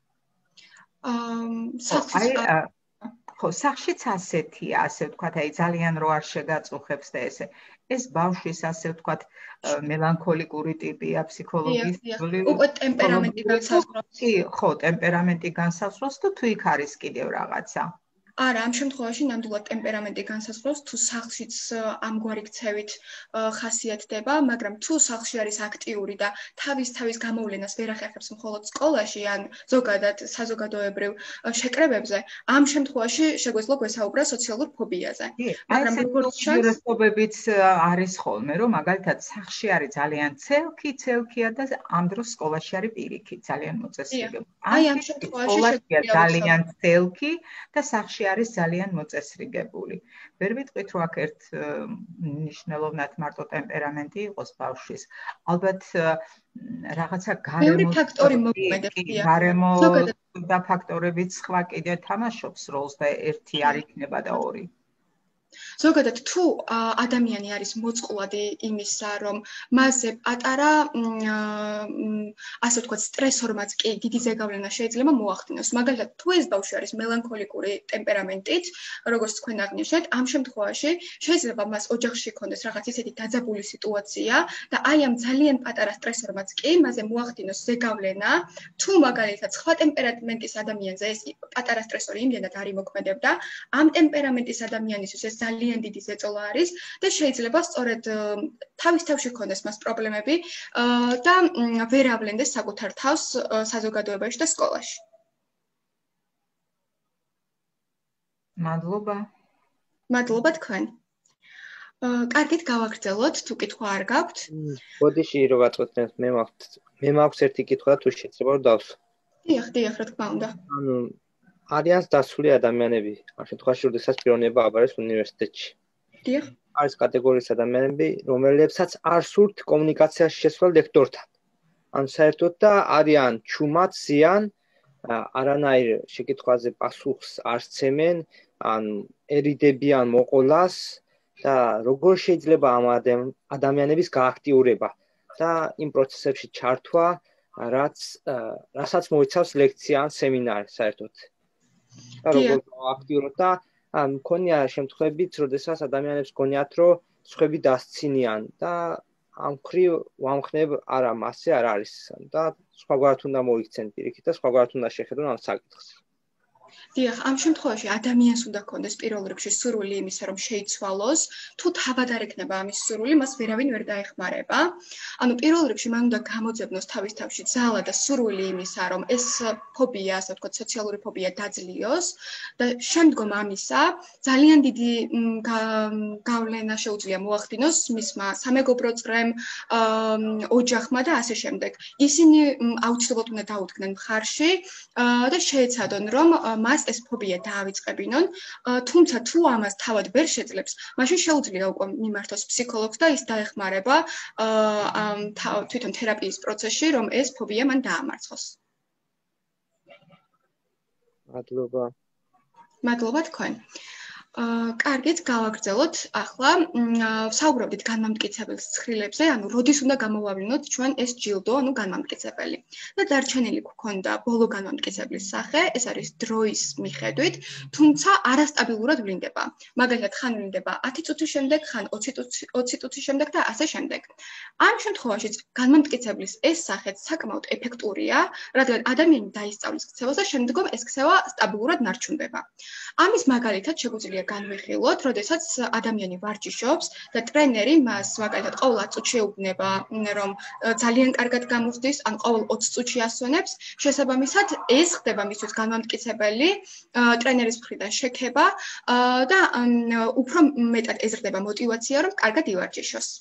აა ხო, სახლშიც ასეთია, ასე ვთქვათ, აი ძალიან რო არ შეგაწუხებს და ესე. ეს ბავშვის, ასე ვთქვათ, მელანქოლიკური ტიპია, ფსიქოლოგიური. უკვე ტემპერამენტი განსაზღვრავს. კი, ხო, ტემპერამენტი განსაზღვრავს და თუ იქ არის კიდევ რაღაცა. არა, ამ შემთხვევაში ნამდვილად ტემპერამენტი განსაზღვრავს, თუ სახლშიც ამგვარი ქცევით ხასიათდება, მაგრამ თუ სახლში არის აქტიური და თავის თავის გამოვლენას ვერ ახერხებს მხოლოდ სკოლაში ან ზოგადად საზოგადოებრივ შეკრებებზე, ამ შემთხვევაში შეგვეძლო გვესაუბრა სოციალურ ფობიაზე. მაგრამ როგორც შეერთებებიც არის ხოლმე, რომ მაგალითად სახლში არის ძალიან ცელქი, ცელქია და ამ დროს სკოლაში არის პირიქით, ძალიან მოწესრიგებული. აი ამ შემთხვევაში ძალიან ცელქი და სახლში არის ძალიან მოწესრიგებული. ვერ ვიტყვით, რომ აქ ერთ მნიშვნელოვნად მარტო ტემპერამენტი იყოს ბავშვის. ალბათ რაღაცა გარემო ფაქტორი მოქმედებია. გარემო და ფაქტორებიც სხვა კიდე თამაშობს როლს და ერთი არ იქნება და ორი. ზოგადად თუ ადამიანი არის მოწყვლადი იმისა, რომ მასზე პატარა ასე ვთქვათ, სტრესორმაც კი დიდი ზეგავლენა შეიძლება მოახდინოს. მაგალითად, თუ ეს ბავშვი არის მელანქოლიკური ტემპერამენტით, როგორც თქვენ აღნიშნეთ, ამ შემთხვევაში შეიძლება მას ოჯახში იქონდეს რაღაც ისეთი დაძაბული სიტუაცია და აი ამ ძალიან პატარა სტრესორმაც კი მასზე მოახდინოს ზეგავლენა, თუ მაგალითად სხვა ტემპერამენტის ადამიანზე ეს პატარა სტრესორი იმდენად არ იმოქმედებდა, ამ ტემპერამენტის ადამიანისთვის ეს ძალიან დიდი ზეწოლა არის და შეიძლება სწორედ თავის თავში ქონდეს მას პრობლემები და ვერ ავლენდეს საკუთარ თავს საზოგადოებაში და სკოლაში. მადლობა. მადლობა თქვენ. კარგით გავაგრძელოთ, თუ კითხვა არ გაქვთ. ბოდიში რო ვაწყვეტნეთ, მე მაქვს მე მაქვს ერთი კითხვა თუ შეიძლება რომ დავსვო. დიახ, დიახ, რა თქმა უნდა. ანუ არიან დასული ადამიანები, ამ შემთხვევაში როდესაც პიროვნება აბარეს უნივერსიტეტში. დიახ. არის კატეგორიის ადამიანები, რომლებსაც არ სურთ კომუნიკაციაში შესვლა ლექტორთან. ან საერთოდ და არიან ჩუმად, ზიან, არანაირ შეკითხვაზე პასუხს არ სცემენ, ან ერიდებიან მოყოლას და როგორ შეიძლება ამ ადამიანების გააქტიურება და იმ პროცესებში ჩართვა, რაც რასაც მოიცავს ლექცია ან სემინარი საერთოდ. და როგორ აქტიურობ და მქონია შემთხვევებიც, როდესაც ადამიანებს გონიათ, რომ სხვები დასცინიან და ამ ხრივ ვამხნევ არა მასე არ არის და სხვაგვარად უნდა მოიქცენ პირიქით და სხვაგვარად უნდა შეხედონ ამ საკითხს. დიახ, ამ შემთხვევაში ადამიანს უნდა ჰქონდეს პირველ რიგში სურვილი იმისა, რომ შეიცვალოს, თუ თავად არ ექნება ამის სურვილი, მას ვერავინ ვერ დაეხმარება. ანუ პირველ რიგში მან უნდა გამოძებნოს თავის თავში ძალა და სურვილი იმისა, რომ ეს ფობია, ასე ვთქვათ, სოციალური ფობია დაძლიოს და შემდგომ ამისა ძალიან დიდი გავლენა შეუძლია მოახდინოს მისმა სამეგობრო წრემ, ოჯახმა და ასე შემდეგ. ისინი აუცილებლად უნდა დაუდგნენ მხარში და შეეცადონ, რომ მას ეს ფობია დაავიწყებინონ, თუმცა თუ ამას თავად ვერ შეძლებს, მაშინ შეუძლია უკვე მიმართოს ფსიქოლოგს და ის დაეხმარება თვითონ თერაპიის პროცესში, რომ ეს ფობია მან დაამარცხოს. მადლობა. მადლობა თქვენ. კარგით, გავაგრძელოთ. ახლა საუბრობდით განმამტკიცებელ ცხრილებზე, ანუ როდის უნდა გამოვავლინოთ ჩვენ ეს ჯილდო, ანუ განმამტკიცებელი. და დარჩენილი გვქონდა ბოლო განმამტკიცებლის სახე, ეს არის დროის მიხედვით, თუმცა არასტაბილურად ვლინდება. მაგალითად, ხან ვლინდება ათი წუთის შემდეგ, ხან ოცი წუთის შემდეგ და ასე შემდეგ. ამ შემთხვევაში განმამტკიცებლის ეს სახეც საკმაოდ ეფექტურია, რადგან ადამიანი დაისწავლის ქცევას და შემდგომ ეს ქცევა სტაბილურად ნარჩუნდება. ამის მაგალითად შეგვიძლია განვიხილოთ, როდესაც ადამიანი ვარჯიშობს და ტრენერი მას მაგალითად ყოველ ათი წუთში ეუბნება, რომ ძალიან კარგად გამოვხდის, ან ყოველ ოცი წუთში ასვენებს, შესაბამისად ეს ხდება მისთვის განმამტკიცებელი ტრენერის მხრიდან შექება და უფრო მეტად ეზრდება мотиваცია, რომ კარგად ივარჯიშოს.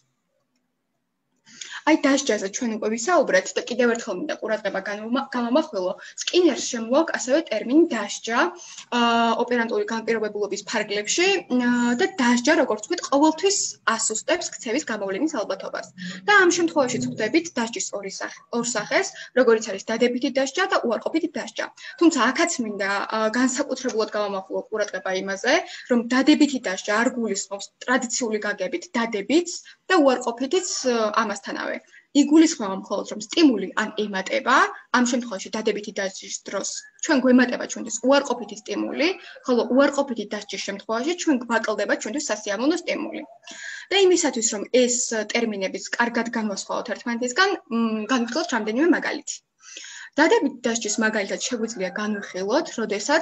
აი დასჯაზე ჩვენ უკვე ვისაუბრეთ და კიდევ ერთხელ მინდა ყურადღება გამომახვილო, სკინერს შემოაქვს ასევე ტერმინი დასჯა ოპერანტული განპირობებულობის ფარგლებში და დასჯა, როგორც ვთქვით, ყოველთვის ასუსტებს ქცევის გამოვლენის ალბათობას. და ამ შემთხვევაში ვხვდებით დასჯის ორი ორ სახეს, როგორიც არის დადებითი დასჯა და უარყოფითი დასჯა. თუმცა აქაც მინდა განსაკუთრებულად გამომახვილო ყურადღება იმაზე, რომ დადებითი დასჯა არ გულისხმობს ტრადიციული გაგებით დადებითს და უარყოფითიც ამასთანავე. იგულისხმება მხოლოდ რომ სტიმული ან ემატება, ამ შემთხვევაში დადებითი დასჯის დროს ჩვენ გვემატება ჩვენთვის უარყოფითი სტიმული, ხოლო უარყოფითი დასჯის შემთხვევაში ჩვენ გვაკლდება ჩვენთვის სასიამოვნო სტიმული. და იმისათვის რომ ეს ტერმინებიც კარგად განვასხვაოთ ერთმანეთისგან, განვიხილოთ რამდენიმე მაგალითი. დადებითი დასჯის მაგალითად შეგვიძლია განვიხილოთ, როდესაც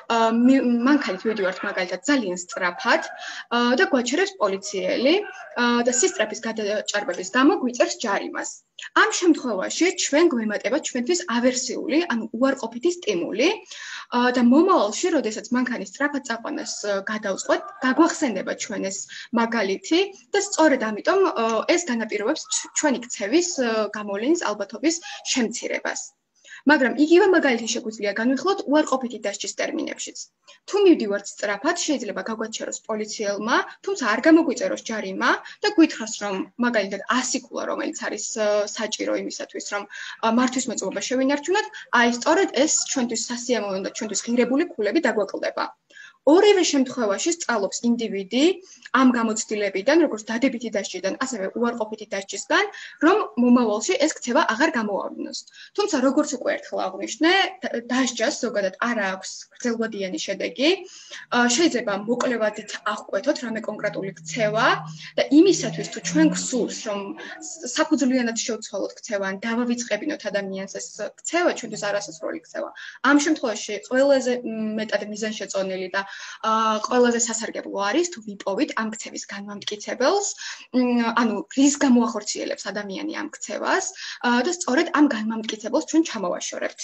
მანქანით ვიდივართ მაგალითად ძალიან სწრაფად და გვაჩერებს პოლიციელი და სისწრაფის გადაჭარბების გამო გვიწერს ჯარიმას. ამ შემთხვევაში ჩვენ გვემატება ჩვენთვის ავერსიული, ანუ უარყოფითი სტიმული და მომავალში, როდესაც მანქანის სწრაფად წაყვანას გადავწყვეტ, გაგვახსენდება ჩვენ ეს მაგალითი და სწორედ ამიტომ ეს განაპირობებს ჩვენი ქცევის გამოვლენის ალბათობის შემცირებას. მაგრამ იგივე მაგალითი შეგვიძლია განვიხილოთ უარყოფითი დასჯის ტერმინებშიც. თუ მივდივართ სწრაფად, შეიძლება გაგვაჩეროს პოლიციელმა, თუმცა არ გამოგვიწეროს ჯარიმა და გვითხრას, რომ მაგალითად ასი კულა, რომელიც არის საჭირო იმისათვის, რომ მართვისმოწმობა შევინარჩუნოთ, აი სწორედ ეს ჩვენთვის სასიამოვნო და ჩვენთვის ღირებული ქულები დაგვაკლდება. ორივე შემთხვევაში სწავლობს ინდივიდი ამ გამოცდილებიდან, როგორც დადებითი დასჯიდან, ასევე უარყოფითი დასჯისგან, რომ მომავალში ეს ქცევა აღარ გამოავლინოს. თუმცა, როგორც უკვე ერთხელ აღვნიშნე, დასჯას ზოგადად არ აქვს გრძელვადიანი შედეგი. შეიძლება მოკლევადით აღკვეთოთ რამე კონკრეტული ქცევა და იმისათვის, თუ ჩვენ გსურს, რომ საფუძვლიანად შევცვალოთ ქცევა, ან დავავიწყებინოთ ადამიანს ეს ქცევა, ჩვენთვის არასასრული ქცევა. ამ შემთხვევაში ყველაზე მეტად მიზანშეწონილი და ყველაზე სასარგებლო არის თუ ვიპოვით ამ ქცევის განმამტკიცებელს, ანუ რის გამოახორციელებს ადამიანი ამ ქცევას და სწორედ ამ განმამტკიცებელს ჩვენ ჩამოვაშორებთ.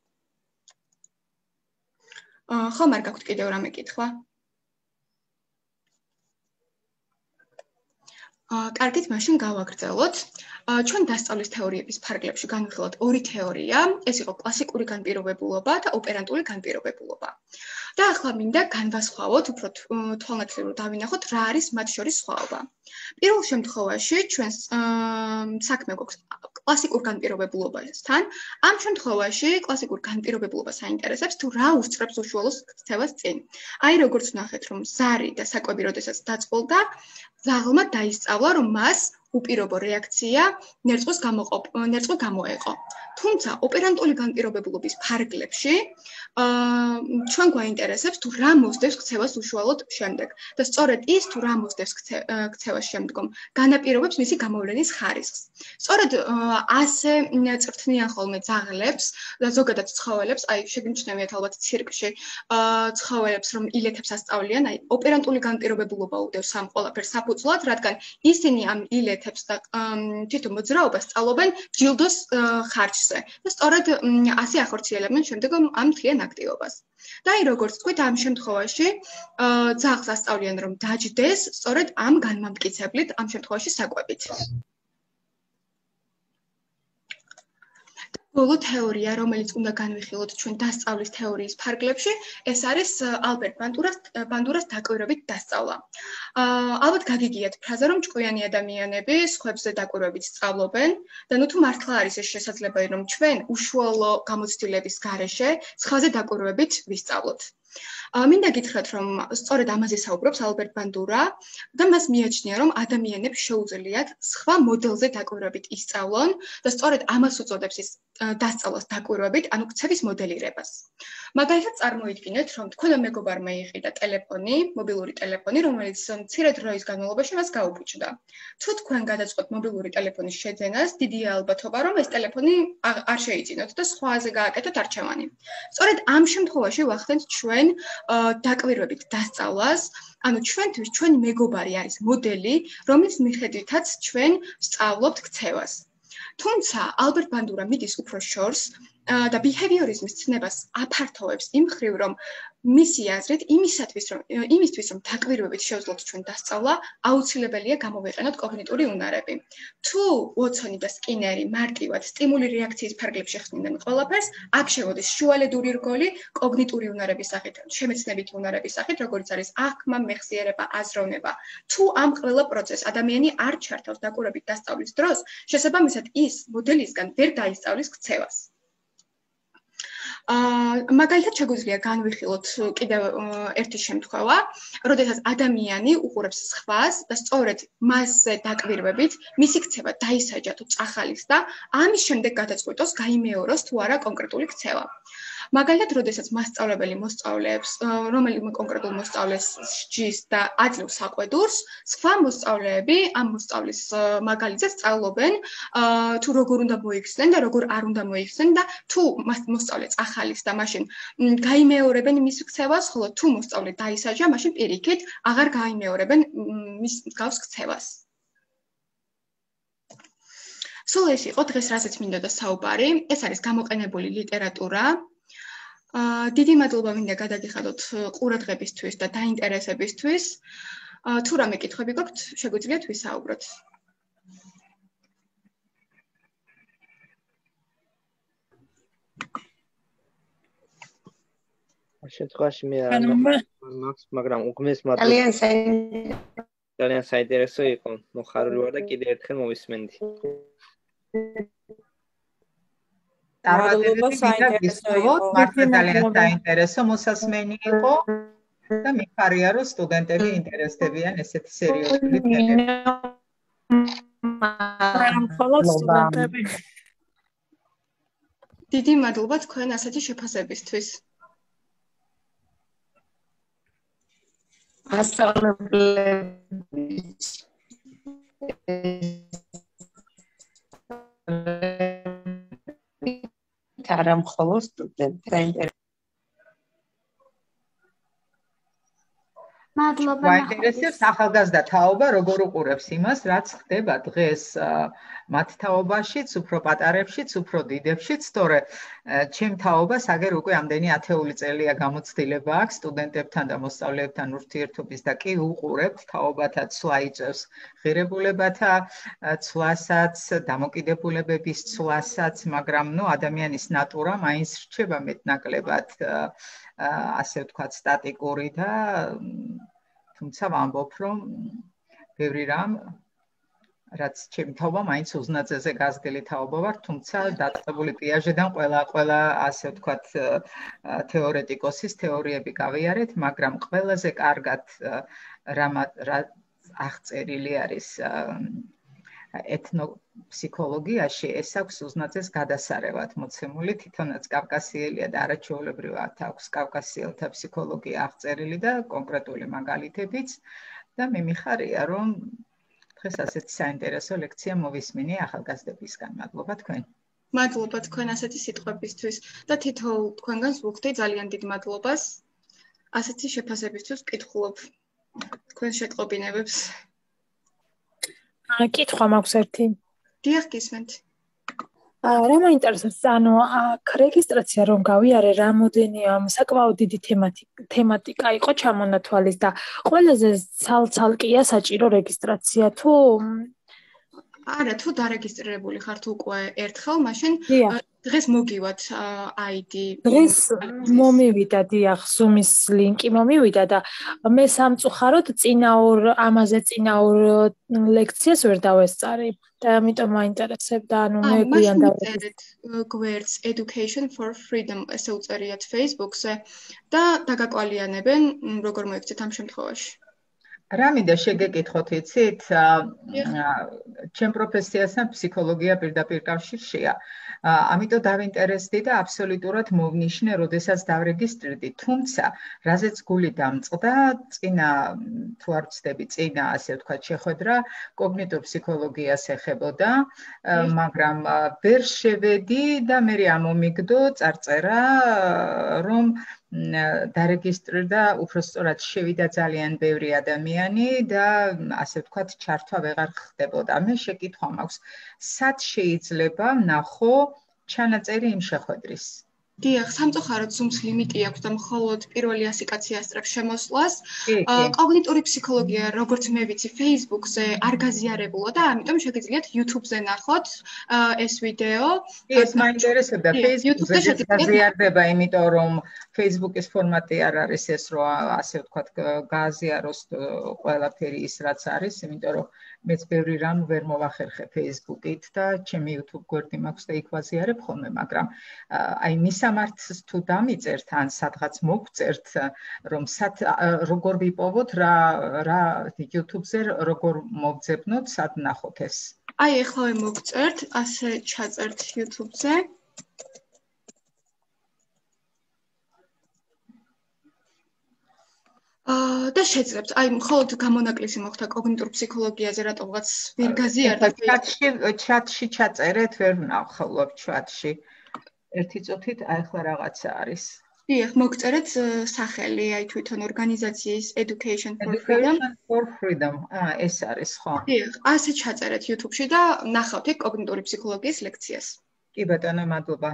ხომ არ გაქვთ კიდევ რამე კითხვა? კარგით, მაშინ გავაგრძელოთ. ჩვენ დასწავლის თეორიების ფარგლებში განვიხილოთ ორი თეორია, ეს იყო კლასიკური განპირობებულობა და ოპერანტული განპირობებულობა. და ახლა მინდა განვასხვაოთ, უფრო თვალნათლივად დავინახოთ, რა არის მათ შორის სხვაობა. პირველ შემთხვევაში ჩვენს საქმე გვაქვს კლასიკურ განპირობებულობასთან. ამ შემთხვევაში კლასიკურ განპირობებულობას აინტერესებს თუ რა უსწრებს უშუალოს ქცევას წინ. აი როგორც ნახეთ, რომ ზარი და საკვები როდესაც დაწყვილდა, ზაღლმა დაისწავლა, რომ მას უპირობო რეაქცია ნერწყვის ნერწყვი გამოეყო. თუმცა ოპერანტული განპირობებულობის ფარგლებში ჩვენ გვაინტერესებს თუ რა მოსდევს ქცევას უშუალოდ შემდეგ. და სწორედ ის თუ რა მოსდევს ქცევას შემდგომ განაპირობებს მისი გამოვლენის ხარისხს. სწორედ ასე წვრთნიან ხოლმე ძაღლებს და ზოგადად ცხოველებს, აი შეგიმჩნევიათ ალბათ ცირკში ცხოველებს რომ ილეთებს ასწავლიან, აი ოპერანტული განპირობებულობა უდევს ამ ყველაფერს საფუძვლად, რადგან ისინი ამ ილეთებს და თვითონ მოძრაობას სწავლობენ ჯილდოს ხარჯზე. და სწორედ ასე ახორციელებენ შემდეგ ამ მთლიან აქტივობას. და აი როგორც თქვით, ამ შემთხვევაში ძაღლს ასწავლიან რომ დაჯდეს სწორედ ამ განმამტკიცებლით, ამ შემთხვევაში საკვებით. ბოლო თეორია, რომელიც უნდა განვიხილოთ ჩვენ დასწავლის თეორიის ფარგლებში, ეს არის ალბერტ ბანდურას ბანდურას დაკვირვებით დასწავლა. ალბათ გაგიგიათ ფრაზა, რომ ჭკვიანი ადამიანები სხვებზე დაკვირვებით სწავლობენ და ნუ თუ მართლა არის ეს შესაძლებელი, რომ ჩვენ უშუალო გამოცდილების გარეშე სხვაზე დაკვირვებით ვისწავლოთ. მინდა გითხრათ, რომ სწორედ ამაზე საუბრობს ალბერტ ბანდურა და მას მიაჩნია, რომ ადამიანებს შეუძლიათ სხვა მოდელზე დაკვირვებით ისწავლონ და სწორედ ამას უწოდებს ის დასწავლას დაკვირვებით, ანუ ქცევის მოდელირებას. მაგალითად, წარმოიდგინეთ, რომ თქვენმა მეგობარმა იყიდა ტელეფონი, მობილური ტელეფონი, რომელიც მცირე დროის განმავლობაში მას გაუფუჭდა. თუ თქვენ გადაწყვეტთ მობილური ტელეფონის შეძენას, დიდია ალბათობა, რომ ეს ტელეფონი არ შეიძინოთ და სხვაზე გააკეთოთ არჩევანი. სწორედ ამ შემთხვევაში ვახდენთ ჩვენ დაკვირვებით დასწავლას, ანუ ჩვენთვის ჩვენი მეგობარი არის მოდელი, რომლის მიხედვითაც ჩვენ ვსწავლობთ ქცევას. თუმცა ალბერტ ბანდურა მიდის უფრო შორს და ბიჰევიორიზმის ცნებას აფართოვებს იმ მხრივ, რომ მისი აზრით იმისათვის, რომ იმისთვის, რომ დაკვირვებით შევძლოთ ჩვენ დასწავლა, აუცილებელია გამოვიყენოთ კოგნიტური უნარები. თუ უოტსონი და სკინერი მარტივად სტიმული რეაქციის ფარგლებში ხსნიდნენ ყველაფერს, აქ შევოდის შუალედური რგოლი კოგნიტური უნარების სახით, შემეცნებითი უნარების სახით, როგორც არის აღქმა, მეხსიერება, აზროვნება. თუ ამ ყველა პროცესს ადამიანი არ ჩართავს დაკვირვებით დასწავლის დროს, შესაბამისად ის მოდელისგან ვერ დაისწავლის ქცევას. მაგალითად შეგვიძლია განვიხილოთ კიდევ ერთი შემთხვევა, როდესაც ადამიანი უყურებს სხვას და სწორედ მასზე დაკვირვებით მისი ქცევა დაისაჯა თუ წახალის და ამის შემდეგ გადაწყვიტოს გაიმეოროს თუ არა კონკრეტული ქცევა. მაგალითად, როდესაც მასწავლებელი მოსწავლეებს, რომელიმე კონკრეტულ მოსწავლეს სჯის და აძლევს საყვედურს, სხვა მოსწავლეები ამ მოსწავლის მაგალითზე სწავლობენ, თუ როგორ უნდა მოიხსნენ და როგორ არ უნდა მოიხსნენ და თუ მოსწავლე წახალის და მაშინ გაიმეორებენ მის ქცევას, ხოლო თუ მოსწავლე დაისაჯა, მაშინ პირიქით აღარ გაიმეორებენ მის მსგავს ქცევას. სულ ეს იყო დღეს, რასაც მინდოდა საუბარი. ეს არის გამოყენებული ლიტერატურა. დიდი მადლობა მინდა გადაგიხადოთ ყურადღებისთვის და დაინტერესებისთვის. თუ რამე კითხვები გაქვთ, შეგვიძლიათ ვისაუბროთ. შემთხვევაში მე არ მაქვს, მაგრამ უგმეს მადლობა. ძალიან საინტერესო. ძალიან საინტერესო იყო. მოხარული ვარ და კიდევ ერთხელ მოვისმენდი. მადლობა საინტერესო იყო. მართლა ძალიან საინტერესო მოსასმენი იყო და მიხარია, რომ სტუდენტები ინტერესდებიან ესეთი სერიოზული თემებით. სტუდენტები. დიდი მადლობა თქვენ ასეთი შეფასებისთვის. ასწავლებლების არა მხოლოდ სტუდენტები. მადლობა. მაინტერესებს ახალგაზრდა თაობა როგორ უყურებს იმას, რაც ხდება დღეს მათ თაობაშიც, უფრო პატარებშიც, უფრო დიდებშიც, თორე ჩემ თაობას აგერ უკვე ამდენი ათეული წელია გამოცდილება აქვს სტუდენტებთან და მოსწავლეებთან ურთიერთობის და კი უყურებთ თაობათა ცვლა იწევს ღირებულებათა ცვლასაც, დამოკიდებულებების ცვლასაც, მაგრამ ნუ ადამიანის ნატურა მაინც რჩება მეტნაკლებად ასე ვთქვათ სტატიკური და თუმცა ვამბობ, რომ ბევრი რამ რაც ჩემი თაობა მაინც უზნაძეზე გაზრდილი თაობა ვარ, თუმცა დაწყებული პიაჟედან ყველა ყველა ასე ვთქვათ თეორეტიკოსის თეორიები გავიარეთ, მაგრამ ყველაზე კარგად რა აღწერილი არის ეთნოფსიქოლოგიაში, ეს აქვს უზნაძეს გადასარევად მოცემული, თვითონაც კავკასიელია და არაჩვეულებრივად აქვს კავკასიელთა ფსიქოლოგია აღწერილი და კონკრეტული მაგალითებიც და მე მიხარია, რომ დღეს ასეთი საინტერესო ლექცია მოვისმინე ახალგაზრდებისგან. მადლობა თქვენ. მადლობა თქვენ ასეთი სიტყვებისთვის და თითოეულ თქვენგანს ვუხდი ძალიან დიდ მადლობას ასეთი შეფასებისთვის ვკითხულობ თქვენ შეტყობინებებს. კითხვა მაქვს ერთი. დიახ, გისმენთ. რა მაინტერესებს, ანუ აქ რეგისტრაცია რომ გავიარე, რამოდენი საკმაოდ დიდი თემატიკა იყო ჩამონათვალის და ყველაზე ცალ-ცალკეა საჭირო რეგისტრაცია თუ არა, თუ დარეგისტრირებული ხართ უკვე ერთხელ, მაშინ დღეს მოგივათ აი დი. დღეს მომივიდა დიახ, Zoom-ის ლინკი მომივიდა და მე სამწუხაროდ წინა ორ ამაზე წინა ორ ლექციას ვერ დავესწარი და ამიტომ მაინტერესებდა, ანუ მე გვიან დავწერეთ გვერდს Education for Freedom ესე უწერიათ Facebook-ზე და დაგაკვალიანებენ როგორ მოიქცეთ ამ შემთხვევაში. რა მინდა შეგეკითხოთ, იცით? ჩემ პროფესიასთან ფსიქოლოგია პირდაპირ კავშირშია. ამიტომ დავინტერესდი და აბსოლუტურად მოვნიშნე, როდესაც დავრეგისტრირდი. თუმცა, რაზეც გული დამწყდა, წინა თუ არ ვცდები, წინა ასე ვთქვათ, შეხვედრა კოგნიტურ ფსიქოლოგიას ეხებოდა, მაგრამ ვერ შევედი და მე ამომიგდო წარწერა, რომ დარეგისტრირდა, უფრო სწორად შევიდა ძალიან ბევრი ადამიანი და ასე ვთქვათ, ჩართვა ვეღარ ხდებოდა. მე შეკითხვა მაქვს, სად შეიძლება ვნახო ჩანაწერი იმ შეხვედრის? დიახ, სამწუხაროდ Zoom-ს ლიმიტი აქვს და მხოლოდ პირველი ასი კაცი ასწრებს შემოსვლას. კოგნიტური ფსიქოლოგია, როგორც მე ვიცი, Facebook-ზე არ გაზიარებულა და ამიტომ შეგიძლიათ YouTube-ზე ნახოთ ეს ვიდეო. ეს მაინტერესებდა, Facebook-ზე გაზიარდება, იმიტომ რომ Facebook-ის ფორმატი არ არის ეს, რომ ასე ვთქვათ, გააზიაროს ყველაფერი ის, რაც არის, იმიტომ რომ მეც ბევრი რამ ვერ მოვახერხე Facebook-ით და ჩემი YouTube გვერდი მაქვს და იქ ვაზიარებ ხოლმე, მაგრამ აი მისამართს თუ დამიწერთ ან სადღაც მოგწერთ, რომ სად როგორ ვიპოვოთ რა რა YouTube-ზე როგორ მოგძებნოთ, სად ნახოთ ეს? აი ეხლა მოგწერთ, ასე ჩაწერთ YouTube-ზე. და შეძლებთ, აი მხოლოდ გამონაკლისი მოხდა კოგნიტურ ფსიქოლოგიაზე, რატომღაც ვერ გაზიარდა. ჩატში ჩატში ჩაწერეთ, ვერ ვნახავ ჩატში. ერთი წუთით აი ახლა რაღაცა არის. დიახ, მოგწერეთ სახელი, აი თვითონ ორგანიზაციის Education for Freedom. Education for Freedom. აა ეს არის, ხო? დიახ, ასე ჩაწერეთ YouTube-ში და ნახავთ ეგ კოგნიტური ფსიქოლოგიის ლექციას. კი ბატონო, მადლობა.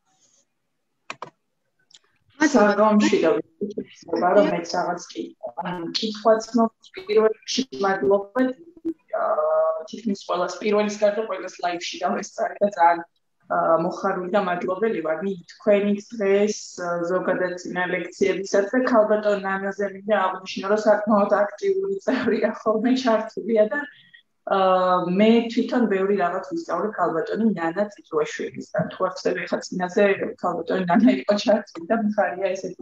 საღამოში და ვიცხება რომ მეც რაღაც კითხვაც მოგვიწევს პირველ რიგში მადლობა თითქმის ყველას პირველის გარდა ყველას ლაივში დავესწარი და ძალიან მოხარული და მადლობელი ვარ თქვენი დღეს ზოგადად წინა ლექციებისაც და ქალბატონ ნანაზე მინდა აღნიშნო რომ საკმაოდ აქტიური წევრია ხოლმე ჩართულია და მე თვითონ ბევრი რაღაც ვისწავლე ქალბატონი ნანა წიწვაშვილისგან. თუ არ ხდება ხა წინაზე ქალბატონი ნანა იყო ჩართული და მხარია ესეთი.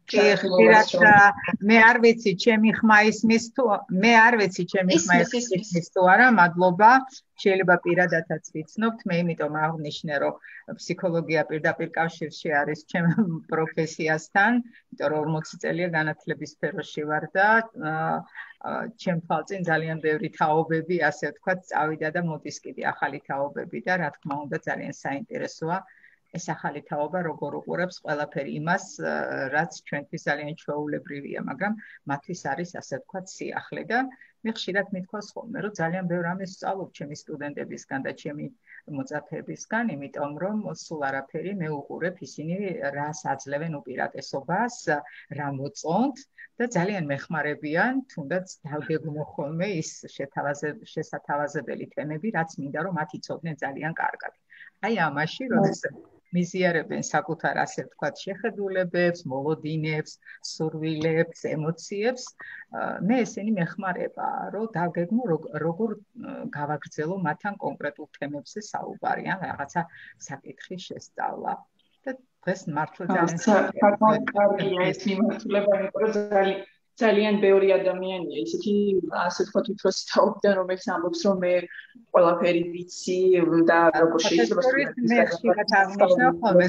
მე არ ვიცი ჩემი ხმა ისმის თუ მე არ ვიცი ჩემი ხმა ისმის თუ არა, მადლობა. შეიძლება პირადადაც ვიცნობთ, მე იმიტომ აღნიშნე რომ ფსიქოლოგია პირდაპირ კავშირში არის ჩემ პროფესიასთან, იმიტომ რომ ორმოცი წელია განათლების სფეროში ვარ და ჩემ თვალწინ ძალიან ბევრი თაობები, ასე ვთქვათ, წავიდა და მოდის კიდე ახალი თაობები და რა თქმა უნდა ძალიან საინტერესოა ეს ახალი თაობა როგორ უყურებს ყველაფერი იმას, რაც ჩვენთვის ძალიან ჩვეულებრივია, მაგრამ მათთვის არის ასე ვთქვათ სიახლე და მე ხშირად მithქვას ხოლმე, რომ ძალიან ბევრ რამეს ვსწავლობ ჩემი სტუდენტებისგან და ჩემი მოწაფეებისგან, იმიტომ რომ სულ არაფერი მე უყურებ ისინი რას აძლევენ უპირატესობას, რა მოწონთ და ძალიან მეხმარებიან, თუნდაც დავგეგმო ხოლმე ის შესათავაზებელი თემები, რაც მინდა რომ მათ იცოდნენ ძალიან კარგად. აი ამაში, როდესაც მიზიარებენ საკუთარ ასე ვთქვათ შეხედულებებს, მოლოდინებს, სურვილებს, ემოციებს, მე ესენი მეხმარება, რომ დავგეგმო როგორ გავაგრძელო მათთან კონკრეტულ თემებზე საუბარი, ან რაღაცა საკითხის შესწავლა. და დღეს მართლა ძალიან კარგია ეს მიმართულება, იმიტომ რომ ძალიან ძალიან ბევრი ადამიანია ისეთი ასე ვთქვათ უფროსი თაობიდან, რომელიც ამბობს რომ მე ყველაფერი ვიცი და როგორ შეიძლება მე ხშირად აღნიშნავ ხოლმე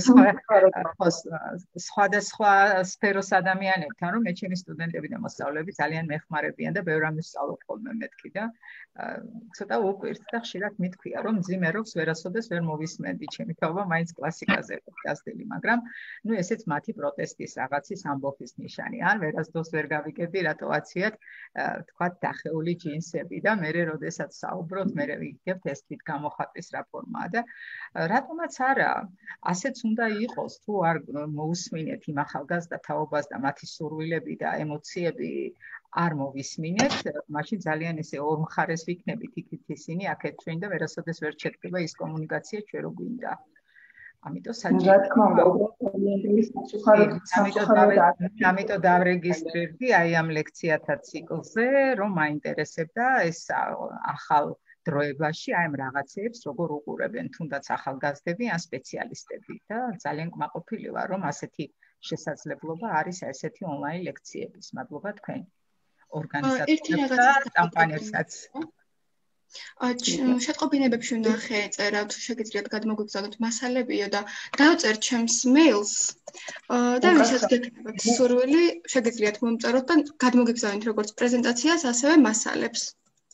სხვადასხვა სფეროს ადამიანებთან, რომ მე ჩემი სტუდენტები და მოსწავლეები ძალიან მეხმარებიან და ბევრ რამეს ვსწავლობ ხოლმე მეთქი და ცოტა უკვირთ და ხშირად მithქვია, რომ მძიმე როქს ვერასოდეს ვერ მოვისმენდი, ჩემი თაობა მაინც კლასიკაზე გასდელი, მაგრამ ნუ ესეც მათი პროტესტის რაღაცის ამბობის ნიშანი. ან ვერასდროს ვერ გავიგებდი, რატოაციათ თქვათ დახეული ჯინსები და მე როდესაც საუბრობთ, მე ვიგებთ ეს თვით გამოხატვის რა ფორმაა და რატომაც არა, ასეც უნდა იყოს, თუ არ მოусმინეთ იმ ახალგაზრდა თაობას და მათი სურვილები და ემოციები არ მოვისმინეთ, მაშინ ძალიან ესე ორმხარეს ვიქნებით იქით ისინი, აქეთ ჩვენ და ვერასოდეს ვერ შედგება ის კომუნიკაცია ჩვენ რო გვინდა. ამიტომ საჭირო. რა თქმა უნდა, ძალიან დიდი სამწუხაროდ სამწუხაროდ ამიტომ დავრეგისტრირდი აი ამ ლექციათა ციკლზე, რომ მაინტერესებდა ეს ახალ დროებაში აი ამ რაღაცებს როგორ უყურებენ, თუნდაც ახალგაზრდები ან სპეციალისტები და ძალიან კმაყოფილი ვარ, რომ ასეთი შესაძლებლობა არის ესეთი ონლაინ ლექციების. მადლობა თქვენ ორგანიზატორებს და კამპანიებსაც. შეტყობინებებში ვნახე წერა, თუ შეგიძლიათ გადმოგვიგზავნოთ მასალებიო და დავწერთ ჩემს მეილს და ვისაც გექნებათ სურვილი, შეგიძლიათ მომწეროთ და გადმოგიგზავნით როგორც პრეზენტაციას, ასევე მასალებს.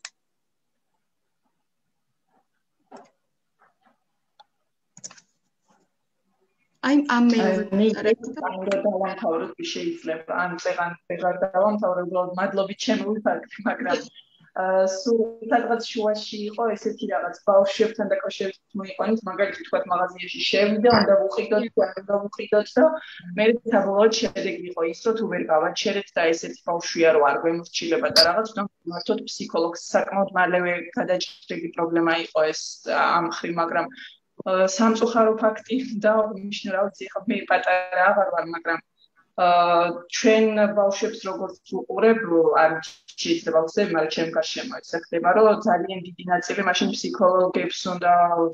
აი ამ მეილს დავამთავროთ შეიძლება, ან წეგან ვეღარ დავამთავროთ, უბრალოდ მადლობით შემოვიფარგლე, მაგრამ სულ სადღაც შუაში იყო ესეთი რაღაც ბავშვებთან დაკავშირებით მოიყვანეთ, მაგალითად თქვა მაღაზიაში შევიდა, უნდა ვუყიდოთ, უნდა ვუყიდოთ და მე საბოლოოდ შედეგი იყო ის, რომ თუ ვერ გავაჩერეთ და ესეთი ბავშვია, რომ არ გვემორჩილება და რაღაც, უნდა მართოთ ფსიქოლოგს. საკმაოდ მალევე გადაჭრილი პრობლემა იყო ეს ამ ხრი, მაგრამ სამწუხარო ფაქტი და ნიშნავ რა ვიცი, ხა მე პატარა აღარ ვარ, მაგრამ ჩვენ ბავშვებს როგორც უყურებ, არ შეიძლება ვხსენ, მაგრამ ჩემ გარშემო ეს ხდება, რომ ძალიან დიდი ნაწილი მაშინ ფსიქოლოგებს უნდა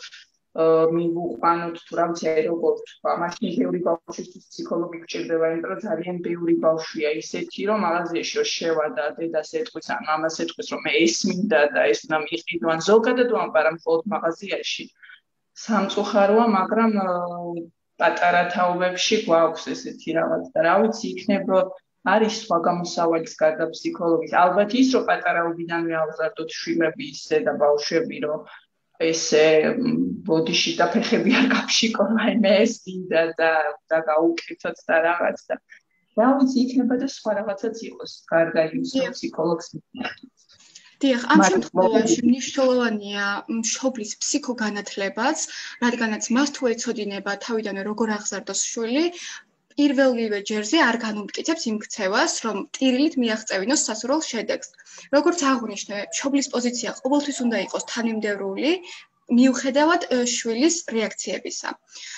მივუყვანოთ, თუ რა ვიცი, როგორ თქვა, მაშინ ბევრი ბავშვისთვის ფსიქოლოგი გჭირდება, იმიტომ რომ ძალიან ბევრი ბავშვია ისეთი, რომ მაღაზიაში რომ შევა და დედას ეტყვის, ან მამას ეტყვის, რომ მე ეს მინდა და ეს უნდა მიყიდო, ან ზოგადად ვამბარ მხოლოდ მაღაზიაში. სამწუხაროა, მაგრამ პატარა თაობებში გვაქვს ესეთი რაღაც და რა ვიცი, იქნება არის სხვა გამოსავალის გარდა ფსიქოლოგის. ალბათ ის, რომ პატარაობიდანვე ავზარდოთ შვილები ისე და ბავშვები, რომ ესე ბოდიში და ფეხები არ გაფშიკოლა, მე ეს მინდა და და გაუკეთოთ და რაღაც და რა ვიცი, იქნება და სხვა რაღაცაც იყოს გარდა იმის, რომ ფსიქოლოგს მივხვდეთ. დიახ, ამ შემთხვევაში მნიშვნელოვანია მშობლის ფსიქოგანათლებაც, რადგანაც მას თუ ეცოდინება თავიდანვე როგორ აღზარდოს შვილი, პირველივე ჯერზე არ განუმტკიცებს იმ ქცევას, რომ ტირილით მიაღწევინოს სასურველ შედეგს. როგორც აღვნიშნე, მშობლის პოზიცია ყოველთვის უნდა იყოს თანმიმდევრული, მიუხედავად შვილის რეაქციებისა.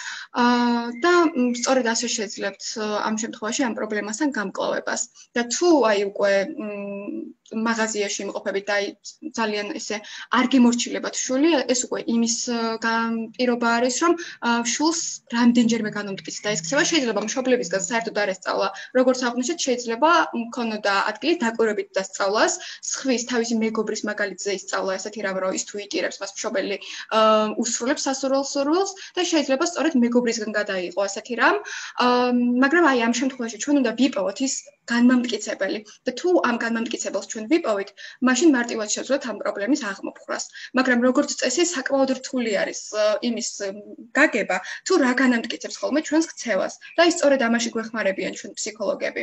და სწორედ ასე შეძლებთ ამ შემთხვევაში ამ პრობლემასთან გამკლავებას. და თუ აი უკვე მაღაზიაში იმყოფებით და აი ძალიან ესე არ გემორჩილებათ შვილი, ეს უკვე იმის პირობა არის, რომ შულს რამდენჯერმე განუმტკიცდა ეს ქცევა, შეიძლება მშობლებისგან საერთოდ არ ესწავლა. როგორც აღვნიშნეთ, შეიძლება მქონოდა ადგილი დაკვირვებით დასწავლას, სხვის თავისი მეგობრის მაგალითზე ისწავლა ესეთი რამ, რომ ის თუ იტირებს მას მშობელი უსრულებს სასურველ სურვილს და შეიძლება სწორედ მეგობრისგან გადაიღო ასეთი რამ, მაგრამ აი ამ შემთხვევაში ჩვენ უნდა ვიპოვოთ ის განმამტკიცებელი და თუ ამ განმამტკიცებელს ჩვენ ვიპოვით, მაშინ მარტივად შევძლოთ ამ პრობლემის აღმოფხვრას. მაგრამ როგორც წესი, საკმაოდ რთული არის იმის გაგება, თუ რა განამტკიცებს ხოლმე ჩვენს ქცევას და ის სწორედ ამაში გვეხმარებიან ჩვენ ფსიქოლოგები.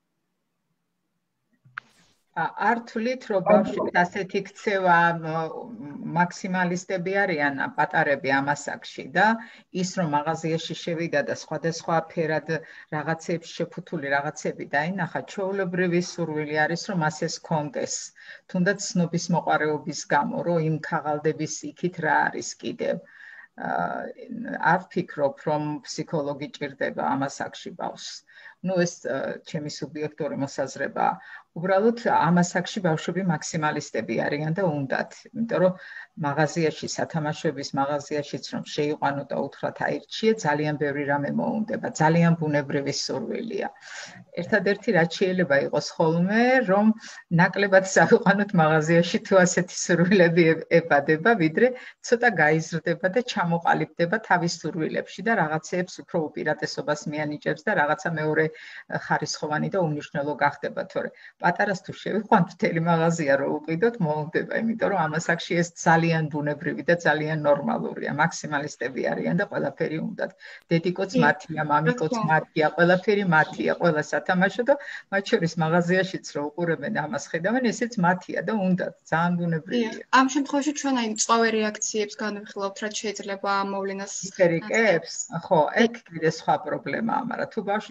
არ თვლით, რომ ბავშვებს ასეთი ქცევა მაქსიმალისტები არიან პატარები ამ ასაკში და ის რომ მაღაზიაში შევიდა და სხვადასხვა ფერად რაღაცებს შეფუთული რაღაცები დაინახა, ჩვეულებრივი სურვილი არის, რომ მას ეს კონდეს. თუნდაც ცნობის მოყარეობის გამო, რომ იმ ქაღალდების იქით რა არის კიდევ. არ ვფიქრობ, რომ ფსიქოლოგი ჭირდება ამ ასაკში ბავშვს. ნუ ეს ჩემი სუბიექტური მოსაზრებაა. უბრალოდ ამ ასაკში ბავშვები მაქსიმალისტები არიან და უნდათ, იმიტომ რომ მაღაზიაში, სათამაშოების მაღაზიაშიც რომ შეიყვანო და უთხრათ აირჩიე, ძალიან ბევრი რამე მოუნდება, ძალიან ბუნებრივი სურვილია. ერთადერთი რაც შეიძლება იყოს ხოლმე, რომ ნაკლებად წავიყვანოთ მაღაზიაში თუ ასეთი სურვილები ებადება, ვიდრე ცოტა გაიზრდება და ჩამოყალიბდება თავის სურვილებში და რაღაცეებს უფრო უპირატესობას მიანიჭებს და რაღაცა მეორე ხარისხოვანი და უმნიშვნელო გახდება, თორე პატარას თუ შევიყვანთ, მთელი მაღაზია რო უყიდოთ, მოუნდება, იმიტომ რომ ამ ასაკში ეს ძალიან ბუნებრივი და ძალიან ნორმალურია. მაქსიმალისტები არიან და ყველაფერი უნდათ. დედიკოც მათია, მამიკოც მათია, ყველაფერი მათია, ყველა სათამაშო და მათ შორის მაღაზიაშიც რო უყურებენ ამას ხედავენ, ესეც მათია და უნდათ, ძალიან ბუნებრივია. ამ შემთხვევაში ჩვენ აი მწვავე რეაქციებს განვიხილავთ, რაც შეიძლება მოვლენას ისტერიკებს? ხო, ეგ კიდე სხვა პრობლემაა, მაგრამ თუ ბავშვი ჩვეულებრივ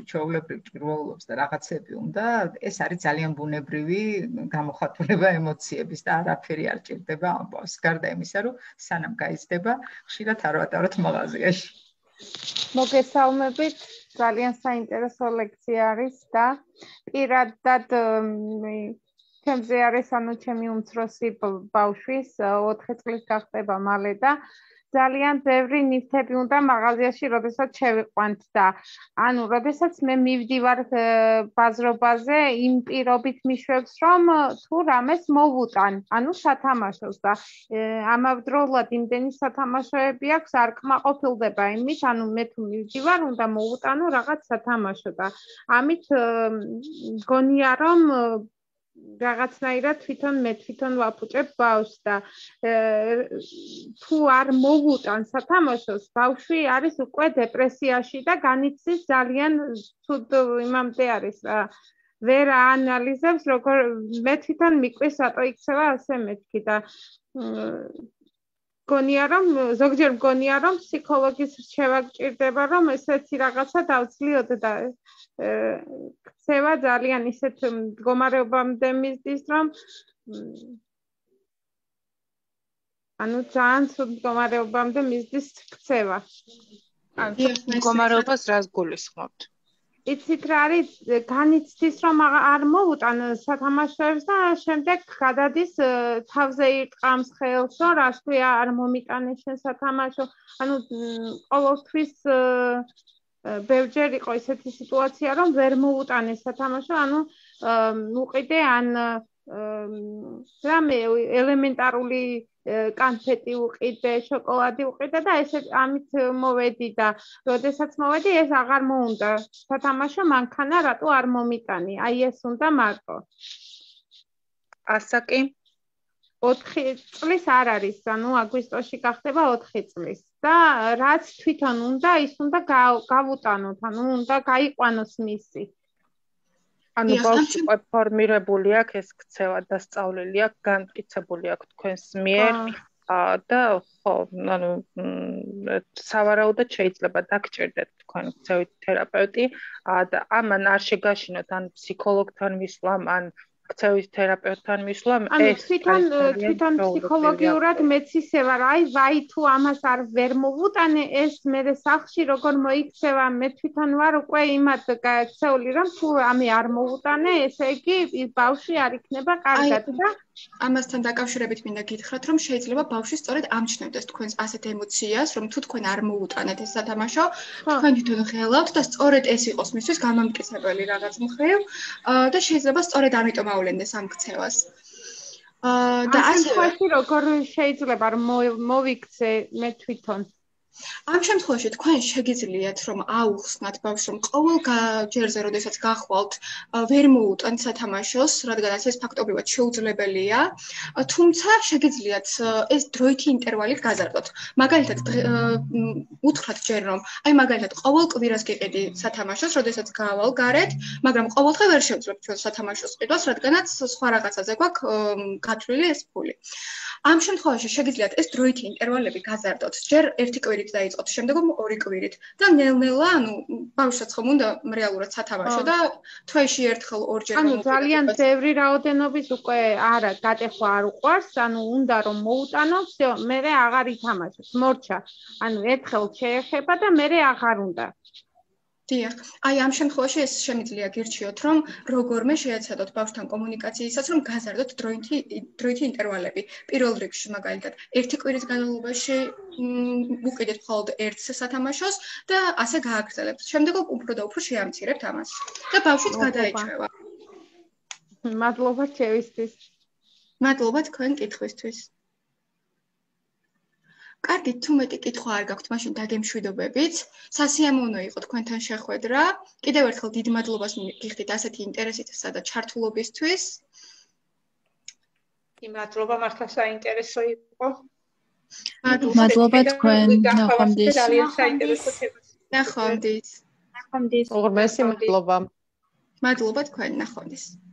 ჩვეულებრივ ჭირვაულობს და რაღაცები უნდა, ეს არის ძალიან ბუნებრივი გამოხატულება ემოციების და არაფერი არ ჭირდება ამბავს. გარდა იმისა, რომ სანამ გაიზრდება, ხშირად არ ვატაროთ მაღაზიაში. მოგესალმებით, ძალიან საინტერესო ლექცია არის და პირადად ჩემზე არის ანუ ჩემი უმცროსი ბავშვის ოთხი წლის გახდება მალე და ძალიან ბევრი ნივთები უნდა მაღაზიაში, როდესაც შევიყვანთ და ანუ როდესაც მე მივდივარ ბაზრობაზე, იმ პირობით მიშვებს, რომ თუ რამეს მოვუტან, ანუ სათამაშოს და ამავდროულად იმდენი სათამაშოები აქვს, არ კმაყოფილდება იმით, ანუ მე თუ მივდივარ, უნდა მოვუტანო რაღაც სათამაშო და ამით მგონია, რომ რაღაცნაირად თვითონ მე თვითონ ვაფუჭებ ბავშვს და თუ არ მოვუტან სათამაშოს, ბავშვი არის უკვე დეპრესიაში და განიცდის ძალიან ცუდ იმამდე არის რა. ვერ აანალიზებს, როგორ მე თვითონ მიკვის რატო იქცევა ასე მეთქი და მგონია რომ ზოგჯერ მგონია რომ ფსიქოლოგის რჩევა გჭირდება, რომ ესეთი რაღაცა დავცლიოთ და ქცევა ძალიან ისეთ მდგომარეობამდე მისდის, რომ ანუ ძალიან ცუდ მდგომარეობამდე მისდის ქცევა. ან მდგომარეობას რას გულისხმობთ? იცით რა არის, განიცდის რომ არ მოვუტან სათამაშოებს და შემდეგ გადადის თავზე ირტყამს ხელს, რომ რას ქვია არ მომიტანე შენ სათამაშო. ანუ ყოველთვის ბევრჯერ იყო ისეთი სიტუაცია, რომ ვერ მოვუტანე სათამაშო, ანუ უყიდე ან რამე ელემენტარული კანფეტი უყიდე, შოკოლადი უყიდე და ესე ამით მოვედი და როდესაც მოვედი, ეს აღარ მოუნდა სათამაშო, მანქანა რატო არ მომიტანი, აი ეს უნდა მარტო. ასაკი ოთხი წლის არ არის, ანუ აგვისტოში გახდება ოთხი წლის და რაც თვითონ უნდა, ის უნდა გავუტანოთ, ანუ უნდა გაიყვანოს მისი. ანუ ბავშვი უკვე ფორმირებული აქვს ეს ქცევა და სწავლილი აქვს, განმტკიცებული აქვს თქვენს მიერ და ხო, ანუ სავარაუდოდ შეიძლება დაგჭირდეთ თქვენ ქცევით თერაპევტი და ამან არ შეგაშინოთ ან ფსიქოლოგთან მისვლამ, ან ქცევის თერაპევტთან მისვლამ, ეს თვითონ თვითონ ფსიქოლოგიურად მეც ისე ვარ, აი ვაი თუ ამას არ ვერ მოვუტანე, ეს მე სახლში როგორ მოიქცევა, მე თვითონ ვარ უკვე იმად გაქცეული, რომ თუ ამე არ მოვუტანე, ესე იგი ბავშვი არ იქნება კარგად და ამასთან დაკავშირებით მინდა გითხრათ, რომ შეიძლება ბავშვი სწორედ ამჩნევდეს თქვენს ასეთ ემოციას, რომ თუ თქვენ არ მოუტანეთ ეს სათამაშო, თქვენ თვითონ ღელავთ და სწორედ ეს იყოს მისთვის გამამტკიცებელი რაღაც მხრივ და შეიძლება სწორედ ამიტომ ავლენდეს ამ ქცევას. და ასე როგორ შეიძლება რომ მოვიქცე მე თვითონ ამ შემთხვევაში თქვენ შეგიძლიათ რომ აუხსნათ ბავშვს, რომ ყოველ ჯერზე, როდესაც გახვალთ, ვერ მოუტანთ სათამაშოს, რადგანაც ეს ფაქტობრივად შეუძლებელია, თუმცა შეგიძლიათ ეს დროითი ინტერვალით გაზარდოთ. მაგალითად, უთხრათ ჯერ რომ, აი მაგალითად, ყოველ კვირას გიყიდი სათამაშოს, როდესაც გავალ გარეთ, მაგრამ ყოველდღე ვერ შევძლებთ ჩვენ სათამაშოს ყიდვას, რადგანაც სხვა რაღაცაზე გვაქვს გათვლილი ეს ფული. ამ შემთხვევაში შეგიძლიათ ეს დროითი ინტერვალები გაზარდოთ. ჯერ ერთი კვირით დაიწყოთ, შემდეგ ორი კვირით და ნელ-ნელა, ანუ ბავშვსაც ხომ უნდა რეალურად სათამაშო და თვეში ერთხელ ორჯერ ანუ ძალიან ბევრი რაოდენობის უკვე არა, გატეხვა არ უყვარს, ანუ უნდა რომ მოუტანო, всё, მე აღარ ითამაშოს, მორჩა. ანუ ერთხელ შეეხება და მე აღარ უნდა. დიახ, აი ამ შემთხვევაში ეს შემიძლია გირჩიოთ, რომ როგორმე შეეცადოთ ბავშვთან კომუნიკაციისას, რომ გაზარდოთ დროითი დროითი ინტერვალები. პირველ რიგში მაგალითად, ერთი კვირის განმავლობაში უყიდეთ მხოლოდ ერთ სათამაშოს და ასე გააგრძელებთ. შემდეგ უფრო და უფრო შეამცირებთ ამას და ბავშვიც გადაეჭვება. მადლობა შევისთვის. მადლობა თქვენ კითხვისთვის. კარგი, თუ მეტი კითხვა არ გაქვთ, მაშინ დაგემშვიდობებით. სასიამოვნო იყო თქვენთან შეხვედრა. კიდევ ერთხელ დიდ მადლობას გიხდით ასეთი ინტერესისა და ჩართულობისთვის. მადლობა, მართლა საინტერესო იყო. მადლობა თქვენ, ნახვამდის. ძალიან საინტერესო თემა. ნახვამდის. ნახვამდის. უღრმესი მადლობა. მადლობა თქვენ, ნახვამდის.